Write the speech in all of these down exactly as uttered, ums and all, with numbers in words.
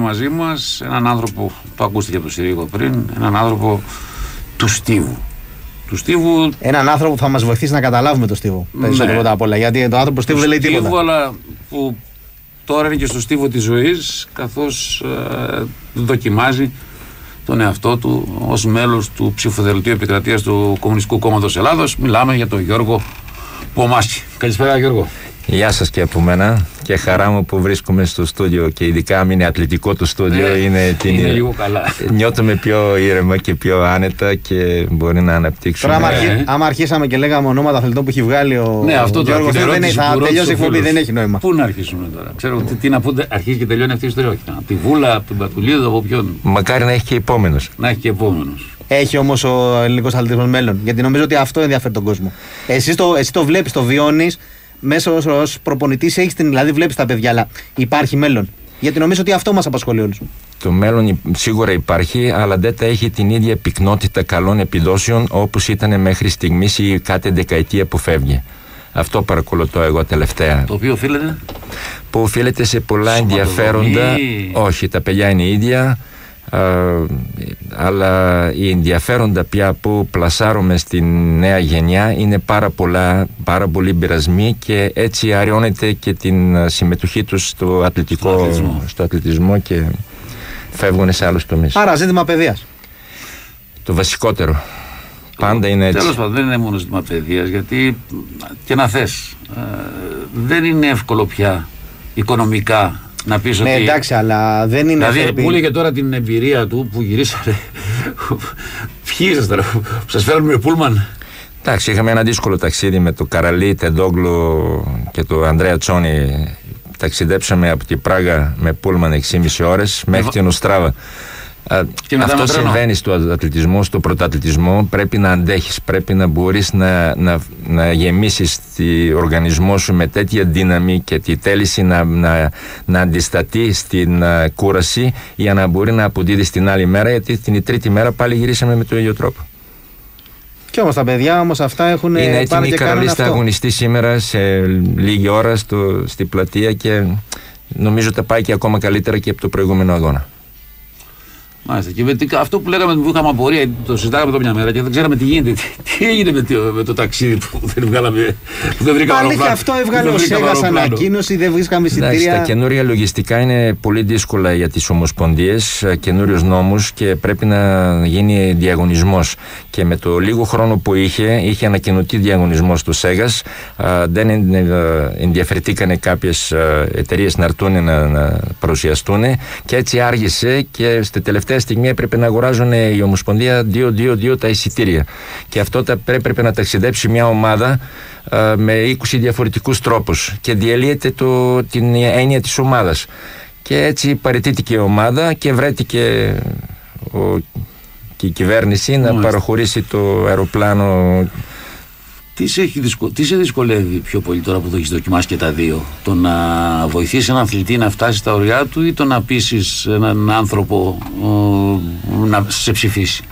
μαζί μας έναν άνθρωπο, το ακούστηκε από τον Συρίγο πριν, έναν άνθρωπο του Στίβου. Του Στίβου. Έναν άνθρωπο που θα μας βοηθήσει να καταλάβουμε το Στίβο. Ναι. Περισσότερο απ' όλα. Γιατί το άνθρωπο Στίβου δεν λέει τίποτα. Στίβου, αλλά που τώρα είναι και στο Στίβο της ζωής, καθώς ε, δοκιμάζει τον εαυτό του ως μέλος του ψηφοδελτίου επικρατείας του Κομμουνιστικού Κόμματος Ελλάδος. Μιλάμε για τον Γιώργο Πομάσκη. Καλησπέρα, Γιώργο. Γεια σας και από μένα και χαρά μου που βρίσκομαι στο στούντιο και ειδικά αν είναι αθλητικό το στούντιο ε, είναι, την... είναι λίγο καλά. Νιώθουμε πιο ήρεμα και πιο άνετα και μπορεί να αναπτύξουμε. Τώρα άμα, αρχί... ε. άμα αρχίσαμε και λέγαμε ονόματα αθλητών που έχει βγάλει ο, ναι, αυτό ο Γιώργος, δεν δεν θα τελειώσει η εκπομπή, δεν έχει νόημα. Πού να αρχίσουμε τώρα, ξέρω τι, τι να πούμε, αρχίζει και τελειώνει αυτή η ιστορία. Από τη Βούλα, από την Πατουλίδα, από ποιον. Μακάρι να έχει και επόμενος. Να έχει και επόμενος. Έχει όμως ο ελληνικός αθλητισμός μέλλον, γιατί νομίζω ότι αυτό ενδιαφέρει τον κόσμο. Εσύ το, εσύ το βλέπεις, το βιώνεις. Μέσα ως προπονητής έχεις την, δηλαδή βλέπεις τα παιδιά, αλλά υπάρχει μέλλον. Γιατί νομίζω ότι αυτό μας απασχολεί όλους. Το μέλλον σίγουρα υπάρχει, αλλά δεν θα έχει την ίδια πυκνότητα καλών επιδόσεων όπως ήταν μέχρι στιγμής ή κάθε δεκαετία που φεύγει. Αυτό παρακολουθώ εγώ τελευταία. Το οποίο οφείλεται. Που οφείλεται σε πολλά ενδιαφέροντα. Όχι, τα παιδιά είναι ίδια. Uh, αλλά οι ενδιαφέροντα πια που πλασάρουμε στην νέα γενιά είναι πάρα πολλά, πάρα πολλοί πειρασμοί και έτσι αραιώνεται και την συμμετοχή τους στο αθλητικό, στο αθλητισμό, στο αθλητισμό και φεύγουν σε άλλους τομείς. Άρα ζήτημα παιδείας. Το βασικότερο. Πάντα είναι έτσι. Τέλος πάντων, δεν είναι μόνο ζήτημα παιδείας, γιατί και να θες, ε, δεν είναι εύκολο πια οικονομικά να πεις ναι, ότι. Ναι, εντάξει, αλλά δεν είναι. Δηλαδή, που έλεγε τώρα την εμπειρία του που γυρίσατε. Ποιοι ήσασταν, σας φέρνουν με πούλμαν. Εντάξει, είχαμε ένα δύσκολο ταξίδι με το Καραλί, Τεντόγλου και το Ανδρέα Τσόνι. Ταξιδέψαμε από την Πράγα με πούλμαν έξι και μισή ώρες μέχρι την Οστράβα. Αυτό συμβαίνει στο αθλητισμό, στο πρωταθλητισμό. Πρέπει να αντέχεις, πρέπει να μπορείς να, να, να γεμίσεις τον οργανισμό σου με τέτοια δύναμη και τη θέληση να, να, να αντισταθεί στην uh, κούραση για να μπορεί να αποδίδει την άλλη μέρα, γιατί την τρίτη μέρα πάλι γυρίσαμε με τον ίδιο τρόπο. Και όμως τα παιδιά όμως αυτά έχουν. Είναι έτοιμη η Καραλή θα αγωνιστεί σήμερα σε λίγη ώρα στο, στη πλατεία και νομίζω ότι θα πάει και ακόμα καλύτερα και από το προηγούμενο αγώνα. Μάλιστα. Και με, αυτό που λέγαμε που είχαμε απορία, το συζητάγαμε εδώ μια μέρα και δεν ξέραμε τι γίνεται. Τι, τι έγινε με το, με το ταξίδι που δεν βγάλαμε. Που δεν βρήκαμε αεροπλάνο. Πάλι και αυτό έβγαλε ο Σέγας ανακοίνωση, δεν βρίσκαμε εισιτήρια. Τα καινούρια λογιστικά είναι πολύ δύσκολα για τις ομοσπονδίες, καινούριους νόμους και πρέπει να γίνει διαγωνισμός. Και με το λίγο χρόνο που είχε, είχε ανακοινωθεί διαγωνισμός στο Σέγας. Δεν ενδιαφερθήκαν κάποιες εταιρείες να έρθουν να, να παρουσιαστούν και έτσι άργησε και στη τελευταία στιγμή έπρεπε να αγοράζουν η Ομοσπονδία δύο δύο δύο τα εισιτήρια. Και αυτό θα πρέπει να ταξιδέψει μια ομάδα α, με είκοσι διαφορετικούς τρόπους και διαλύεται το, την έννοια της ομάδας. Και έτσι παραιτήθηκε η ομάδα και βρέθηκε ο, και η κυβέρνηση να παραχωρήσει το αεροπλάνο. Τι σε, δυσκο... Τι σε δυσκολεύει πιο πολύ τώρα που το έχεις δοκιμάσει και τα δύο? Το να βοηθήσει έναν αθλητή να φτάσει στα ωριά του ή το να πείσεις έναν άνθρωπο ο, να σε ψηφίσει?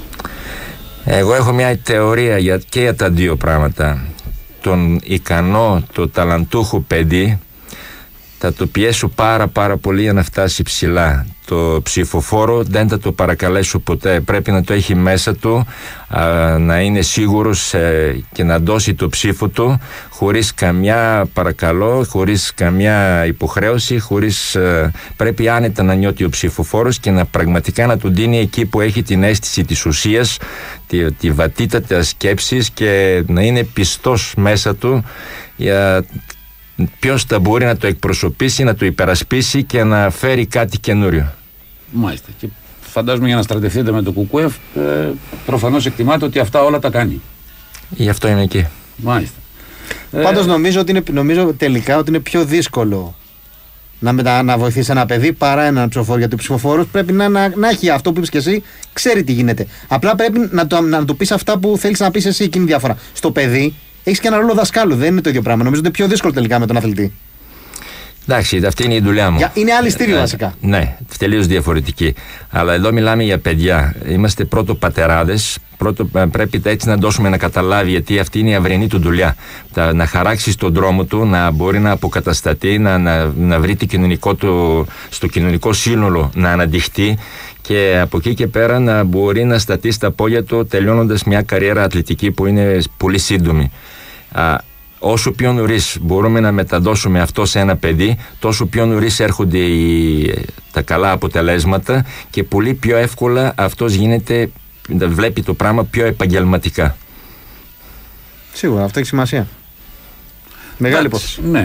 Εγώ έχω μια θεωρία για, και για τα δύο πράγματα. Τον ικανό, το ταλαντούχο παιδί θα το πιέσω πάρα πάρα πολύ για να φτάσει ψηλά. Το ψηφοφόρο δεν θα το παρακαλέσω ποτέ. Πρέπει να το έχει μέσα του, α, να είναι σίγουρος ε, και να δώσει το ψήφο του χωρίς καμιά παρακαλώ, χωρίς καμιά υποχρέωση, χωρίς, ε, πρέπει άνετα να νιώθει ο ψηφοφόρος και να πραγματικά να του δίνει εκεί που έχει την αίσθηση της ουσίας, τη, τη βατήτατα σκέψης και να είναι πιστός μέσα του για ποιος θα μπορεί να το εκπροσωπήσει, να το υπερασπίσει και να φέρει κάτι καινούριο. Μάλιστα. Και φαντάζομαι για να στρατευτείτε με το Κουκουέφ, ε, προφανώς εκτιμάτε ότι αυτά όλα τα κάνει. Γι' αυτό είναι εκεί. Μάλιστα. Πάντως νομίζω, ότι είναι, νομίζω τελικά ότι είναι πιο δύσκολο να, μετα, να βοηθήσει ένα παιδί παρά έναν ψηφοφόρο. Γιατί ο ψηφοφόρος πρέπει να, να, να έχει αυτό που είπες και εσύ, ξέρει τι γίνεται. Απλά πρέπει να, το, να του πεις αυτά που θέλεις να πεις εσύ, εκείνη διαφορά. Στο παιδί έχεις και ένα ρόλο δασκάλου, δεν είναι το ίδιο πράγμα. Νομίζω ότι είναι πιο δύσκολο τελικά με τον αθλητή. Εντάξει, αυτή είναι η δουλειά μου. Είναι άλλη στήλη βασικά. Ναι, τελείως διαφορετική. Αλλά εδώ μιλάμε για παιδιά. Είμαστε πρώτο πατεράδες, πρώτο, πρέπει έτσι να δώσουμε να καταλάβει, γιατί αυτή είναι η αυρινή του δουλειά. Τα, να χαράξει τον δρόμο του, να μπορεί να αποκατασταθεί, να, να, να βρει το κοινωνικό του, στο κοινωνικό σύνολο να αναδειχθεί και από εκεί και πέρα να μπορεί να σταθεί στα πόδια του τελειώνοντας μια καριέρα αθλητική που είναι πολύ σύντομη. Α, όσο πιο νωρίς μπορούμε να μεταδώσουμε αυτό σε ένα παιδί, τόσο πιο νωρίς έρχονται οι, τα καλά αποτελέσματα και πολύ πιο εύκολα αυτός γίνεται, βλέπει το πράγμα πιο επαγγελματικά. Σίγουρα, αυτό έχει σημασία. Μεγάλη υπόθεση. Ναι.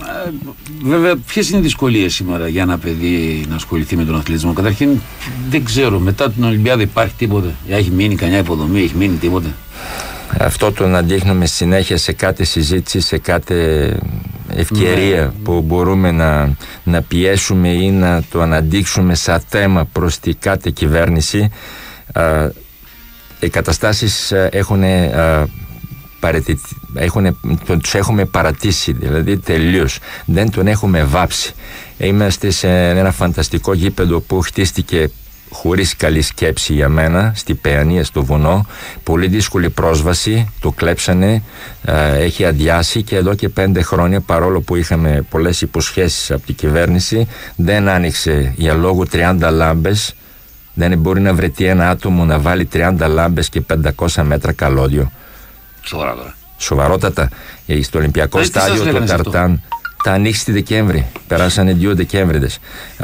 Βέβαια, ποιες είναι οι δυσκολίες σήμερα για ένα παιδί να ασχοληθεί με τον αθλητισμό? Καταρχήν, δεν ξέρω, μετά την Ολυμπιάδα υπάρχει τίποτε? Έχει μείνει κανένα υποδομή, έχει μείνει τίποτε? Αυτό το να δείχνουμε συνέχεια σε κάθε συζήτηση, σε κάθε ευκαιρία ναι. που μπορούμε να, να πιέσουμε ή να το αναδείξουμε σαν θέμα προς τη κάθε κυβέρνηση, α, οι καταστάσεις έχουν, α, παραιτηθεί, έχουν, τους έχουμε παρατήσει, δηλαδή τελείως, δεν τον έχουμε βάψει. Είμαστε σε ένα φανταστικό γήπεδο που χτίστηκε χωρίς καλή σκέψη για μένα, στη Παιανία, στο βουνό, πολύ δύσκολη πρόσβαση, το κλέψανε, ε, έχει αδειάσει και εδώ και πέντε χρόνια, παρόλο που είχαμε πολλές υποσχέσεις από την κυβέρνηση, δεν άνοιξε για λόγω τριάντα λάμπες. Δεν μπορεί να βρεθεί ένα άτομο να βάλει τριάντα λάμπες και πεντακόσια μέτρα καλώδιο. Σοβαρά τώρα. Σοβαρότατα. Στο Ολυμπιακό στάδιο το Ταρτάν θα ανοίξει τη Δεκέμβρη. Περάσανε δύο Δεκέμβριδες.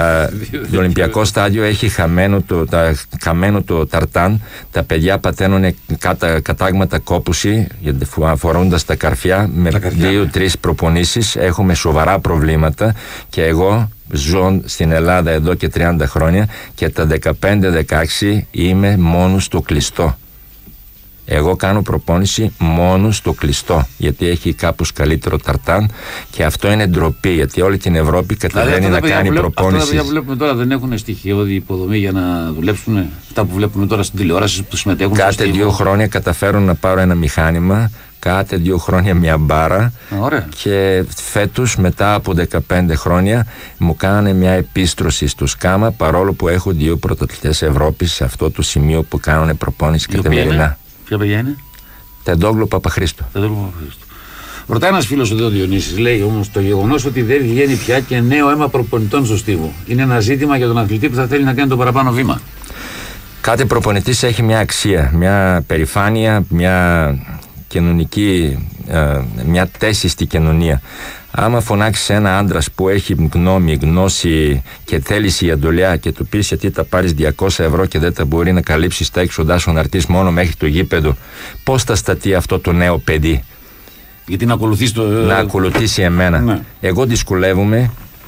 Το Ολυμπιακό στάδιο έχει χαμένο το, τα, χαμένο το Ταρτάν. Τα παιδιά παταίνουν κατα, κατάγματα κόπουση, φορώντας τα καρφιά, με δύο-τρεις προπονήσεις. Έχουμε σοβαρά προβλήματα και εγώ ζω στην Ελλάδα εδώ και τριάντα χρόνια και τα δεκαπέντε δεκαέξι είμαι μόνο στο κλειστό. Εγώ κάνω προπόνηση μόνο στο κλειστό, γιατί έχει κάπως καλύτερο ταρτάν και αυτό είναι ντροπή, γιατί όλη την Ευρώπη καταφέρνει να κάνει βλέπ, προπόνηση. Αυτά τα παιδιά που βλέπουμε τώρα δεν έχουν στοιχειώδη υποδομή για να δουλέψουν. Αυτά που βλέπουμε τώρα στην τηλεόραση που συμμετέχουν. Κάθε δύο χρόνια καταφέρω να πάρω ένα μηχάνημα, κάθε δύο χρόνια μια μπάρα. Ωραία. Και φέτος, μετά από δεκαπέντε χρόνια, μου κάνανε μια επίστρωση στο ΣΚΑΜΑ, παρόλο που έχω δύο πρωταθλητές Ευρώπης σε αυτό το σημείο που κάνουν προπόνηση καθημερινά. Ποια παιδιά είναι? Τεντόγλου Παπαχρήστο. Ρωτάει ένας φίλος εδώ, Διονύσης, λέει όμως το γεγονός ότι δεν βγαίνει πια και νέο αίμα προπονητών στο στίβο είναι ένα ζήτημα για τον αθλητή που θα θέλει να κάνει το παραπάνω βήμα. Κάθε προπονητής έχει μια αξία, μια περηφάνεια, μια κοινωνική, μια θέση στη κοινωνία. Άμα φωνάξεις ένα άντρας που έχει γνώμη, γνώση και θέληση για δουλειά και του πεις γιατί θα πάρεις διακόσια ευρώ και δεν θα μπορεί να καλύψεις τα έξοδά σου να έρθεις μόνο μέχρι το γήπεδο, πώς θα σταθεί αυτό το νέο παιδί? Γιατί να ακολουθήσει το... Να ακολουθήσει εμένα. Ναι. Εγώ δυσκολεύομαι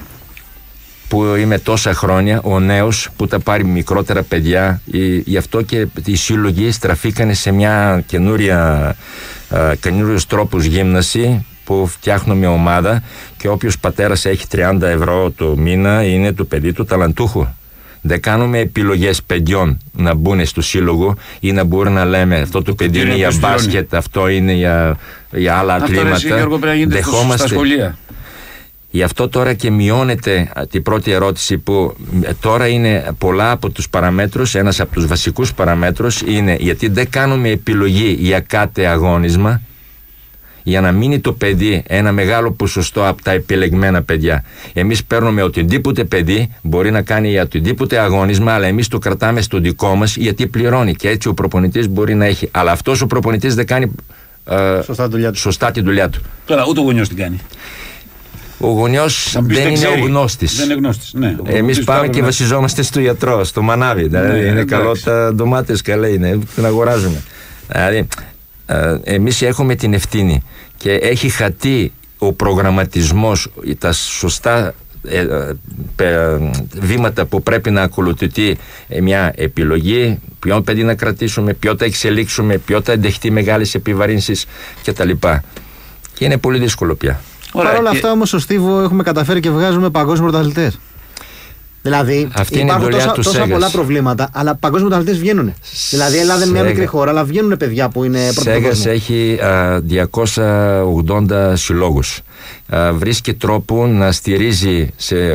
που είμαι τόσα χρόνια ο νέος που θα πάρει μικρότερα παιδιά, γι' αυτό και οι σύλλογοι στραφήκανε σε μια καινούρια, καινούριους τρόπους γύμναση που φτιάχνουμε ομάδα και όποιος πατέρας έχει τριάντα ευρώ το μήνα είναι το παιδί του ταλαντούχου. Δεν κάνουμε επιλογές παιδιών να μπουν στο σύλλογο ή να μπορούμε να λέμε αυτό το παιδί είναι για μπάσκετ, αυτό είναι για, για άλλα αθλήματα. Δεχόμαστε. Στα σχολεία. Γι' αυτό τώρα και μειώνεται την πρώτη ερώτηση που τώρα είναι πολλά από τους παραμέτρους, ένας από τους βασικούς παραμέτρους είναι γιατί δεν κάνουμε επιλογή για κάθε αγώνισμα για να μείνει το παιδί ένα μεγάλο ποσοστό από τα επιλεγμένα παιδιά. Εμείς παίρνουμε οτιδήποτε παιδί μπορεί να κάνει για οτιδήποτε αγώνισμα, αλλά εμείς το κρατάμε στο δικό μας γιατί πληρώνει και έτσι ο προπονητής μπορεί να έχει. Αλλά αυτός ο προπονητής δεν κάνει ε, σωστά, δουλειά σωστά τη δουλειά του. Τώρα ούτε ο γονιός την κάνει. Ο γονιός δεν είναι ο γνώστης. Δεν είναι γνώστης, ναι. Εμείς πάμε και βασιζόμαστε στο γιατρό, στο μανάβι. Δηλαδή ναι, είναι εντάξει. Καλό τα ντομάτες, καλά είναι, την αγοράζουμε. Δηλαδή εμείς έχουμε την ευθύνη και έχει χαθεί ο προγραμματισμός, τα σωστά ε, ε, βήματα που πρέπει να ακολουθηθεί μια επιλογή, ποιο παιδί να κρατήσουμε, ποιο θα εξελίξουμε, ποιο θα εντεχτεί μεγάλες επιβαρύνσεις κτλ. Και είναι πολύ δύσκολο πια. Παρ' όλα και... αυτά όμως στο Στίβο έχουμε καταφέρει και βγάζουμε παγκόσμιους πρωταθλητές. Δηλαδή αυτή υπάρχουν είναι τόσα, τόσα πολλά προβλήματα, αλλά παγκόσμιοι πρωταθλητές βγαίνουν. Δηλαδή η Ελλάδα είναι μια μικρή χώρα, αλλά βγαίνουν παιδιά που είναι πρώτο κόσμο. Σέγας έχει α, διακόσια ογδόντα συλλόγους. Α, βρίσκει τρόπο να στηρίζει σε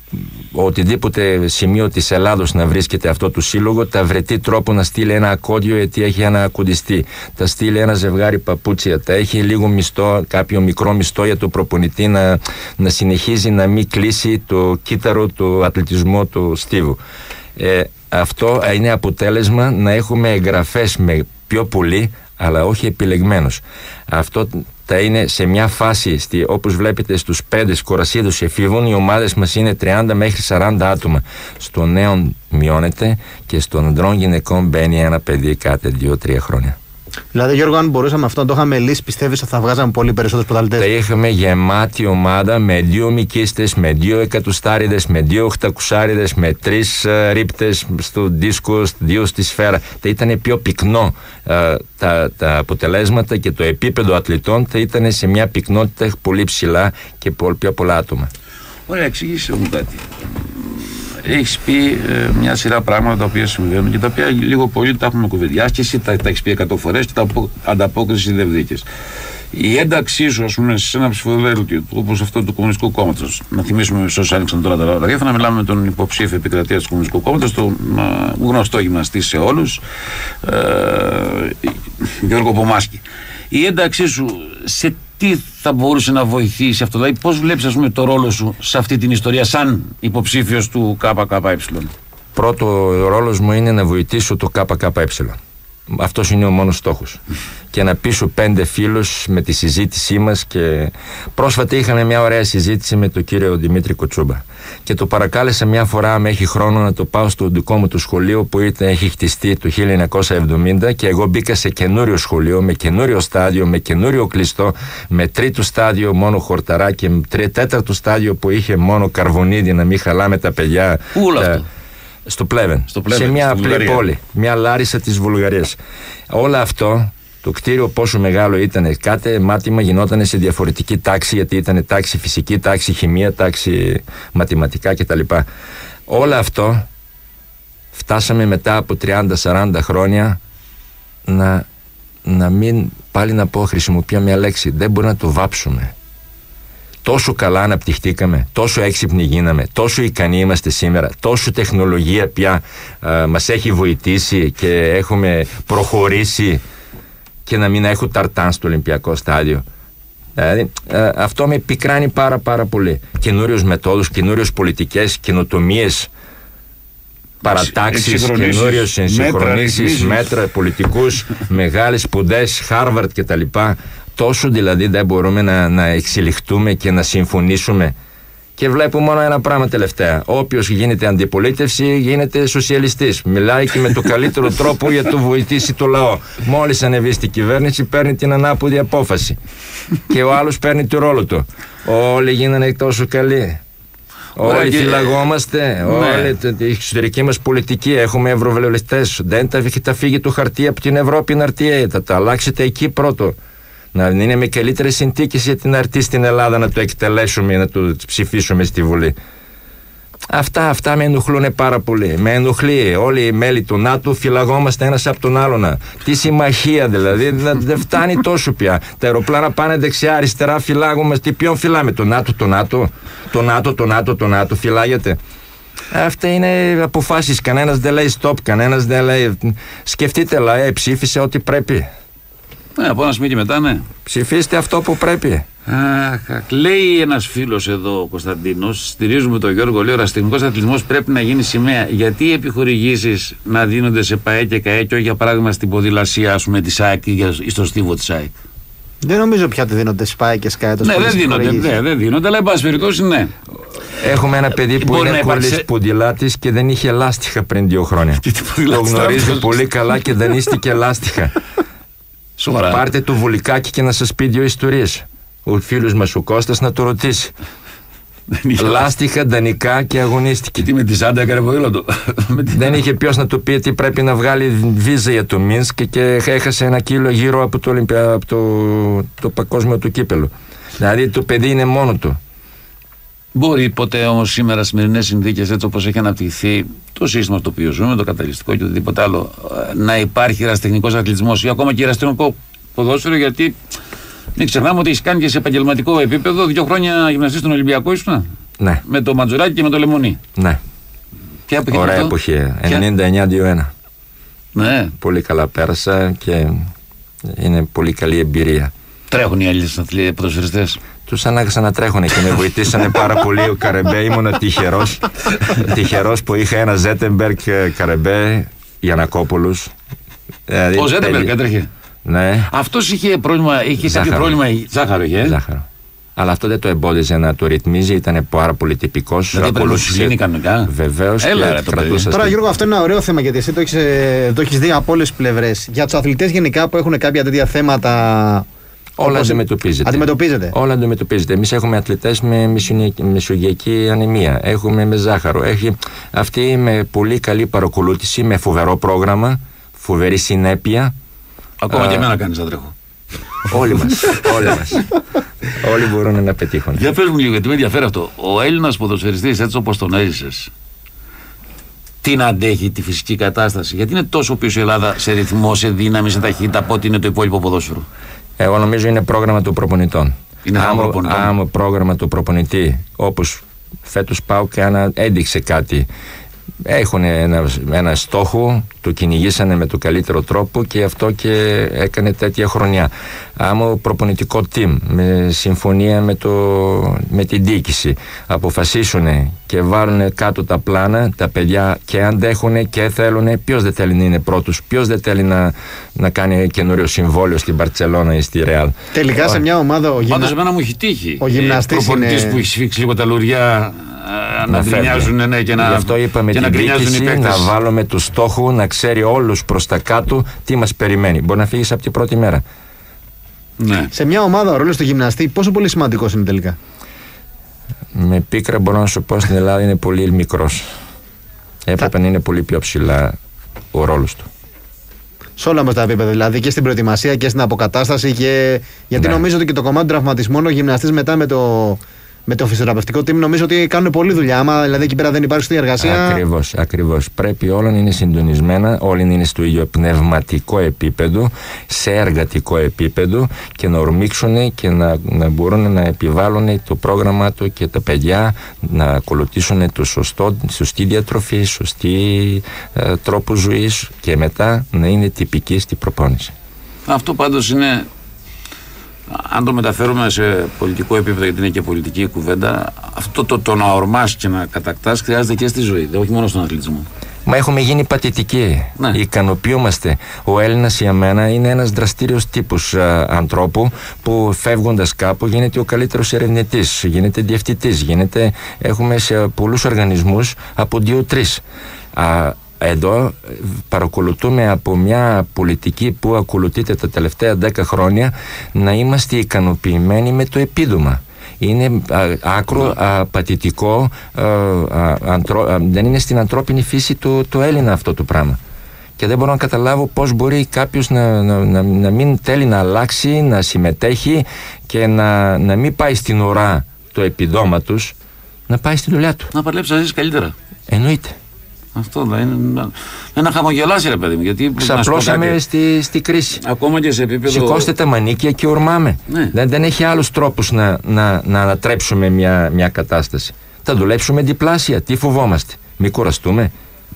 οτιδήποτε σημείο της Ελλάδος να βρίσκεται αυτό το σύλλογο, τα βρετεί τρόπο να στείλει ένα ακόρντιο γιατί έχει ένα ακουντιστή, τα στείλει ένα ζευγάρι παπούτσια, τα έχει λίγο μισθό, κάποιο μικρό μισθό για το προπονητή να, να συνεχίζει να μην κλείσει το κύτταρο του αθλητισμού του Στίβου. Ε, αυτό είναι αποτέλεσμα να έχουμε εγγραφές με πιο πολύ, αλλά όχι επιλεγμένος. Αυτό θα είναι σε μια φάση, στη, όπως βλέπετε στους πέντε κορασίδους εφήβων, οι ομάδες μας είναι τριάντα μέχρι σαράντα άτομα. Στο νέο μειώνεται και στον αντρών γυναικών μπαίνει ένα παιδί κάθε δύο τρία χρόνια. Δηλαδή, Γιώργο, αν μπορούσαμε αυτό να το είχαμε λύσει, πιστεύεις ότι θα βγάζαμε πολύ περισσότερους πρωταθλητές? Θα είχαμε γεμάτη ομάδα με δύο μικίστες, με δύο εκατοστάριδες, με δύο οχτακουσάριδες, με τρεις uh, ρίπτες στο δίσκο, δύο στη σφαίρα. Θα ήταν πιο πυκνό uh, τα, τα αποτελέσματα και το επίπεδο αθλητών θα ήταν σε μια πυκνότητα πολύ ψηλά και πολύ, πιο πολλά άτομα. Ωραία, εξήγησε μου κάτι. Έχεις πει ε, μια σειρά πράγματα τα οποία συμβαίνουν και τα οποία λίγο πολύ τα έχουμε κουβεντιάσει και εσύ τα, τα έχεις πει εκατό φορές και τα ανταπόκριση δεν βρήκες. Η ένταξή σου, ας πούμε, σε ένα ψηφοδέλτιο όπως αυτό του Κομμουνιστικού Κόμματος, να θυμίσουμε σε όσους άνοιξαν τώρα τα ραδιόφωνα, μιλάμε με τον υποψήφιο επικρατεία του Κομμουνιστικού Κόμματος, τον ε, γνωστό γυμναστή σε όλους, ε, Γιώργο Πομάσκη. Η ένταξή σου σε τι θα μπορούσε να βοηθήσει αυτό, δηλαδή πώς βλέπεις, ας πούμε, το ρόλο σου σε αυτή την ιστορία σαν υποψήφιος του ΚΚΕ? Πρώτο ρόλος μου είναι να βοηθήσω το ΚΚΕ. Αυτός είναι ο μόνος στόχος. Και να πείσω πέντε φίλους με τη συζήτησή μας. Και πρόσφατα είχαμε μια ωραία συζήτηση με τον κύριο Δημήτρη Κοτσούμπα. Και το παρακάλεσα μια φορά, αν έχει χρόνο, να το πάω στο δικό μου το σχολείο που ήταν, έχει χτιστεί το χίλια εννιακόσια εβδομήντα και εγώ μπήκα σε καινούριο σχολείο, με καινούριο στάδιο, με καινούριο κλειστό, με τρίτο στάδιο μόνο χορταρά και τέταρτο στάδιο που είχε μόνο καρβονίδι να μην χαλάμε τα παιδιά. Πού όλο αυτό? Στο Πλέβεν, στο Πλέβεν, σε μια απλή πόλη, μια Λάρισα της Βουλγαρίας. Όλο αυτό, το κτίριο πόσο μεγάλο ήταν, κάθε μάθημα γινόταν σε διαφορετική τάξη, γιατί ήταν τάξη φυσική, τάξη χημεία, τάξη μαθηματικά κτλ. Όλο αυτό φτάσαμε μετά από τριάντα σαράντα χρόνια να, να μην, πάλι να πω, χρησιμοποιώ μια λέξη, δεν μπορούμε να το βάψουμε. Τόσο καλά αναπτυχθήκαμε, τόσο έξυπνοι γίναμε, τόσο ικανοί είμαστε σήμερα, τόσο τεχνολογία πια α, μας έχει βοηθήσει και έχουμε προχωρήσει, και να μην έχω ταρτάν στο Ολυμπιακό στάδιο. Δηλαδή, α, αυτό με πικράνει πάρα πάρα πολύ. Καινούριους μεθόδους, καινούριες πολιτικές, καινοτομίες, παρατάξεις, καινούριες ενσυγχρονίσεις, μέτρα, πολιτικούς, μεγάλες σπουδές, Χάρβαρτ κτλ. Τόσο δηλαδή δεν μπορούμε να, να εξελιχτούμε και να συμφωνήσουμε. Και βλέπω μόνο ένα πράγμα τελευταία. Όποιος γίνεται αντιπολίτευση γίνεται σοσιαλιστής. Μιλάει και με το καλύτερο τρόπο για το βοηθήσει το λαό. Μόλις ανεβεί στην κυβέρνηση παίρνει την ανάποδη απόφαση. Και ο άλλος παίρνει το ρόλο του. Όλοι γίνανε τόσο καλοί. Όλοι φυλαγόμαστε. Ναι. Όλη την εξωτερική μας πολιτική. Έχουμε ευρωβουλευτές. Δεν τα, τα φύγει το χαρτί από την Ευρώπη να έρθει. Θα τα αλλάξετε εκεί πρώτο. Να είναι με καλύτερες συνθήκες για την αρτή στην Ελλάδα να το εκτελέσουμε, να το ψηφίσουμε στη Βουλή. Αυτά, αυτά με ενοχλούν πάρα πολύ. Με ενοχλεί. Όλοι οι μέλη του ΝΑΤΟ φυλαγόμαστε ένας από τον άλλον. Τι συμμαχία δηλαδή, δεν φτάνει τόσο πια. Τα αεροπλάνα πάνε δεξιά-αριστερά, φυλάγομαστε. Ποιον φυλάμε, το ΝΑΤΟ, το ΝΑΤΟ, το ΝΑΤΟ, το ΝΑΤΟ, το ΝΑΤΟ, φυλάγεται. Αυτά είναι αποφάσεις. Κανένας δεν λέει stop, κανένας δεν λέει. Σκεφτείτε, λέει, ψήφισε ό,τι πρέπει. Ναι, από ένα σημείο και μετά, ναι. Ψηφίστε αυτό που πρέπει. Αχ, λέει ένας φίλος εδώ, ο Κωνσταντίνος, στηρίζουμε τον Γιώργο, λέει, ο ερασιτεχνικός αθλητισμός πρέπει να γίνει σημαία. Γιατί οι επιχορηγήσεις να δίνονται σε ΠΑΕ και ΚΑΕ και όχι, για παράδειγμα, στην ποδηλασία, ας πούμε, της ΑΕΚ ή στο στίβο της ΑΕΚ? Δεν νομίζω πια ότι δίνονται σε ΠΑΕ και ΣΚΑΕ. Ναι, δεν δίνονται, ναι, δεν δίνονται, αλλά εν πάση περιπτώσει, ναι. Έχουμε ένα παιδί που είναι κολλής ποδηλάτης και δεν είχε λάστιχα πριν δύο χρόνια. Το γνωρίζει πολύ καλά και δανείστηκε λάστιχα. Σοβαρά. Πάρτε το βουλικάκι και να σας πει δύο ιστορίες. Ο φίλος μας ο Κώστας να το ρωτήσει. Λάστιχα, δανεικά και αγωνίστηκε. Τι με τη Σάντα έκανε ποδήλατο? Δεν είχε ποιος να του πει τι πρέπει να βγάλει βίζα για το Μίνσκ και έχασε ένα κύλο γύρω από το, Ολυμπια... από το... το παγκόσμιο του κύπελο. Δηλαδή το παιδί είναι μόνο του. Μπορεί ποτέ όμως σήμερα, σημερινές συνθήκες, έτσι όπως έχει αναπτυχθεί το σύστημα στο οποίο ζούμε, το καταλυστικό και οτιδήποτε άλλο, να υπάρχει ερασιτεχνικός αθλητισμός ή ακόμα και ερασιτεχνικό ποδόσφαιρο? Γιατί μην ξεχνάμε ότι έχει κάνει και σε επαγγελματικό επίπεδο δύο χρόνια γυμναστή στον Ολυμπιακό, ήσουν. Ναι. Με το Ματζουράκι και με το Λεμονί. Ναι. Ποια εποχή? Ωραία εποχή. ενενήντα εννιά δύο ένα. Ναι. Πολύ καλά πέρασα και είναι πολύ καλή εμπειρία. Τρέχουν οι Έλληνες ποδοσφαιριστές. Τους ανάγκασα να τρέχουν και με βοηθήσανε πάρα πολύ ο Καρεμπέ. Ήμουν τυχερός. Τυχερός που είχα ένα Ζέτεμπεργκ, Καρεμπέ, Γιαννακόπουλους. Ο Ζέτεμπεργκ έτρεχε. Ναι. Αυτός είχε πρόβλημα, είχε κάποιο πρόβλημα ζάχαρο, είχε. Ζάχαρο. Αλλά αυτό δεν το εμπόδιζε να το ρυθμίζει, ήταν πάρα πολύ τυπικός. Δηλαδή πρέπει να συγλύνει κανονικά. Βεβαίως. Έλα, το Τώρα, στη... Γιώργο, αυτό είναι ένα ωραίο θέμα γιατί εσύ το έχεις, το έχεις δει από όλες τις πλευρές. Για τους αθλητές γενικά που έχουν κάποια τέτοια θέματα. Όλα αντιμετωπίζεται. αντιμετωπίζεται. Όλα αντιμετωπίζεται. Εμείς έχουμε αθλητές με μεσογειακή ανεμία. Έχουμε με ζάχαρο. Έχει αυτή με πολύ καλή παρακολούθηση, με φοβερό πρόγραμμα, φοβερή συνέπεια. Ακόμα Α... και εμένα κάνεις να τρέχω. Όλοι μας. Όλοι μας. Όλοι μπορούν να πετύχουν. Για πες μου λίγο, γιατί με ενδιαφέρει αυτό. Ο Έλληνας ποδοσφαιριστής, έτσι όπως τον έζησες, τι να αντέχει τη φυσική κατάσταση? Γιατί είναι τόσο πίσω η Ελλάδα σε ρυθμό, σε δύναμη, σε ταχύτητα από ό,τι είναι το υπόλοιπο ποδόσφαιρο? Εγώ νομίζω είναι πρόγραμμα του προπονητών. Είναι άμα πρόγραμμα του προπονητή, όπως φέτος πάω και αν έδειξε κάτι. Έχουν ένα, ένα στόχο, το κυνηγήσανε με τον καλύτερο τρόπο και αυτό και έκανε τέτοια χρονιά. Άμα ο προπονητικό team με συμφωνία με, το, με την διοίκηση αποφασίσουν και βάλουν κάτω τα πλάνα, τα παιδιά και αντέχουν και θέλουν, ποιος δεν θέλει να είναι πρώτος, ποιος δεν θέλει να, να κάνει καινούριο συμβόλαιο στην Μπαρτσελώνα ή στη Ρεάλ. Τελικά oh. σε μια ομάδα ο, γυμνα... εμένα μου έχει τύχει ο γυμναστής προπονητής είναι... που έχει σφίξει λίγο τα λουριά να γκρινιάζουν, ναι, και να, γι' αυτό είπαμε την διοίκηση να βάλουμε το στόχο να ξέρει όλους προς τα κάτω τι μας περιμένει. Μπορεί να φύγεις από την πρώτη μέρα. Ναι. Σε μια ομάδα ο ρόλος του γυμναστή πόσο πολύ σημαντικός είναι τελικά? Με πίκρα μπορώ να σου πω στην Ελλάδα είναι πολύ μικρός. Έπρεπε να είναι πολύ πιο ψηλά ο ρόλος του. Σε όλα μας τα επίπεδα, δηλαδή και στην προετοιμασία και στην αποκατάσταση και... γιατί ναι. νομίζω ότι και το κομμάτι του τραυματισμού ο γυμναστής μετά με το... με το φυσιοθεραπευτικό team νομίζω ότι κάνουν πολλή δουλειά. Άμα δηλαδή εκεί πέρα δεν υπάρχει στη εργασία. Ακριβώς, ακριβώς. Πρέπει όλα να είναι συντονισμένα, όλοι να είναι στο ίδιο πνευματικό επίπεδο, σε εργατικό επίπεδο και να ορμήξουν και να, να μπορούν να επιβάλλουν το πρόγραμμα του και τα παιδιά να ακολουθήσουν το σωστό, σωστή διατροφή, σωστή ε, τρόπο ζωής και μετά να είναι τυπική στη προπόνηση. Αυτό πάντως είναι. Αν το μεταφέρουμε σε πολιτικό επίπεδο, γιατί είναι και πολιτική κουβέντα, αυτό το, το να ορμάς και να κατακτάς χρειάζεται και στη ζωή, όχι μόνο στον αθλητισμό. Μα έχουμε γίνει πατητικοί. Ναι. Ικανοποιούμαστε. Ο Έλληνας για μένα είναι ένας δραστήριος τύπος α, ανθρώπου που φεύγοντας κάπου γίνεται ο καλύτερος ερευνητής, γίνεται διευθυντής, γίνεται, έχουμε σε πολλούς οργανισμούς από δύο-τρεις. Εδώ παρακολουθούμε από μια πολιτική που ακολουθείται τα τελευταία δέκα χρόνια να είμαστε ικανοποιημένοι με το επίδομα. Είναι α, άκρο απατητικό, α, α, αντρο, α, δεν είναι στην ανθρώπινη φύση του το Έλληνα αυτό το πράγμα. Και δεν μπορώ να καταλάβω πώς μπορεί κάποιος να, να, να, να μην θέλει να αλλάξει, να συμμετέχει και να, να μην πάει στην ουρά το επιδόματος, να πάει στη δουλειά του. Να παλέψει να ζήσει καλύτερα. Εννοείται. Αυτό δηλαδή είναι ένα χαμογελάσει, ρε παιδί μου. Γιατί ξαπλώσαμε στη, στη κρίση. Ακόμα και σε επίπεδο. Σηκώστε τα μανίκια και ορμάμε. Ναι. Δεν, δεν έχει άλλους τρόπους να, να, να ανατρέψουμε μια, μια κατάσταση. Θα δουλέψουμε διπλάσια. Τι φοβόμαστε? Μην κουραστούμε.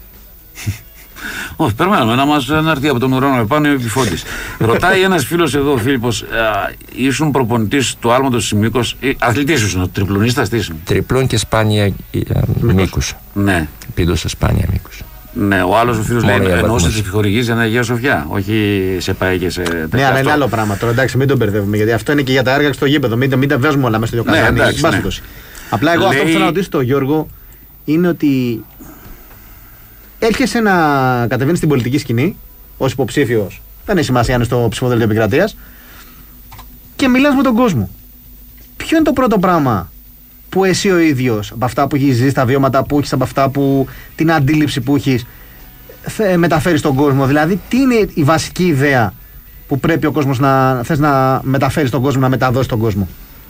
Όχι, περιμένουμε να μας να έρθει από τον ουρανό επάνω η Φώτης. Ρωτάει ένας φίλος εδώ, ο Φίλιππος, ήσουν προπονητής του άλματος της Μήκος, αθλητής ήσουν, τριπλονίστας τι ήσουν? Τριπλών και σπάνια μήκους. Ναι. Πήδωσα σπάνια μήκους. Ναι, ο άλλος ο φίλος λέει εννοούσε τις επιχορηγήσεις για την Αγία Σοφιά, όχι σε ΠΑΕ και σε τέτοια. Ναι, αλλά είναι άλλο πράγμα τώρα, εντάξει, μην τον μπερδεύουμε, γιατί αυτό είναι και για τα έργα στο γήπεδο, μην, μην τα βάζουμε όλα μέσα στο ίδιο καζάνι. Ναι, ναι. Απλά εγώ λέει... αυτό που θέλω να ρωτήσω τον Γιώργο είναι ότι έρχεσαι να κατεβαίνεις στην πολιτική σκηνή ως υποψήφιος, δεν έχει σημασία αν είναι στο ψηφοδέλτιο επικρατείας, και μιλάς με τον κόσμο. Ποιο είναι το πρώτο πράγμα που εσύ ο ίδιος, από αυτά που έχεις ζήσει, τα βιώματα που έχεις, από αυτά που, την αντίληψη που έχεις, μεταφέρεις στον κόσμο? Δηλαδή, τι είναι η βασική ιδέα που πρέπει ο κόσμος να θες να μεταφέρεις στον κόσμο, να μεταδώσει στον κόσμο?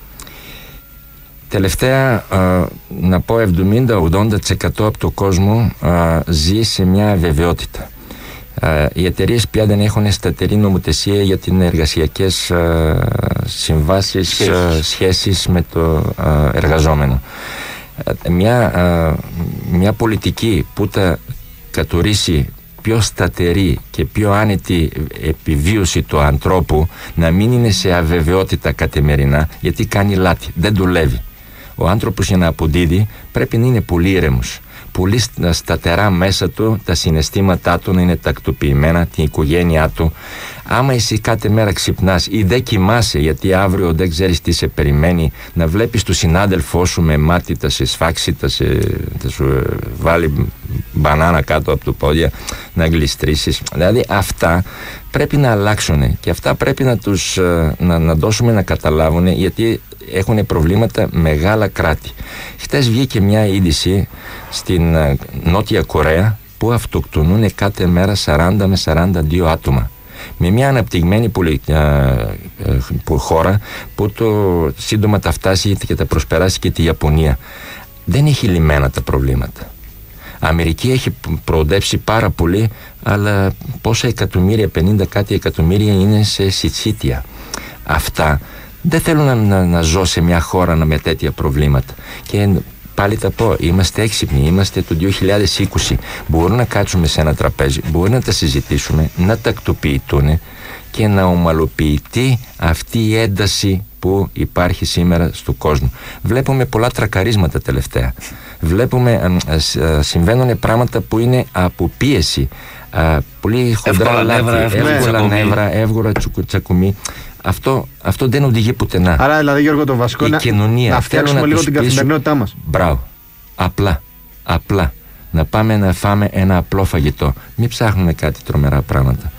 Τελευταία, α, να πω εβδομήντα με ογδόντα τοις εκατό από το κόσμο α, ζει σε μια βεβαιότητα. Α, οι εταιρείες πια δεν έχουν σταθερή νομοθεσία για τις εργασιακές α, συμβάσεις, σχέσεις. Α, σχέσεις με το α, εργαζόμενο. Μια, μια πολιτική που θα κατορίσει πιο σταθερή και πιο άνετη επιβίωση του ανθρώπου, να μην είναι σε αβεβαιότητα καθημερινά, γιατί κάνει λάθη, δεν δουλεύει. Ο άνθρωπος για να αποδίδει πρέπει να είναι πολύ ήρεμος, πολύ σταθερά μέσα του, τα συναισθήματά του να είναι τακτοποιημένα, την οικογένειά του. Άμα εσύ κάθε μέρα ξυπνάς ή δεν κοιμάσαι, γιατί αύριο δεν ξέρεις τι σε περιμένει, να βλέπεις τον συνάδελφό σου με μάτι, θα σε σφάξει, θα, σε, θα σου βάλει μπανάνα κάτω από το πόδια, να γλιστρήσεις. Δηλαδή αυτά πρέπει να αλλάξουν και αυτά πρέπει να τους να, να δώσουμε να καταλάβουν, γιατί έχουν προβλήματα μεγάλα κράτη. Χτες βγήκε μια είδηση στην Νότια Κορέα που αυτοκτονούν κάθε μέρα σαράντα με σαράντα δύο άτομα. Με μια αναπτυγμένη πολι... χώρα που το σύντομα θα φτάσει και θα προσπεράσει και τη Ιαπωνία. Δεν έχει λυμμένα τα προβλήματα. Η Αμερική έχει προοδεύσει πάρα πολύ, αλλά πόσα εκατομμύρια, πενήντα κάτι εκατομμύρια είναι σε σιτσίτια. Αυτά δεν θέλω να, να, να ζω σε μια χώρα με τέτοια προβλήματα. Και πάλι θα πω, είμαστε έξυπνοι, είμαστε το δύο χιλιάδες είκοσι. Μπορούμε να κάτσουμε σε ένα τραπέζι, μπορούμε να τα συζητήσουμε, να τακτοποιηθούν και να ομαλοποιηθεί αυτή η ένταση που υπάρχει σήμερα στον κόσμο. Βλέπουμε πολλά τρακαρίσματα τελευταία. Βλέπουμε, συμβαίνουν πράγματα που είναι από πίεση. Πολύ χοντρά λάθη, εύκολα νεύρα, εύγορα τσακουμί. Αυτό, αυτό δεν οδηγεί πουθενά. Άρα, δηλαδή, Γιώργο, το βασικό είναι να φτιάξουμε να λίγο την καθημερινότητά μας. Μπράβο. Απλά. Απλά. Να πάμε να φάμε ένα απλό φαγητό. Μην ψάχνουμε κάτι τρομερά πράγματα.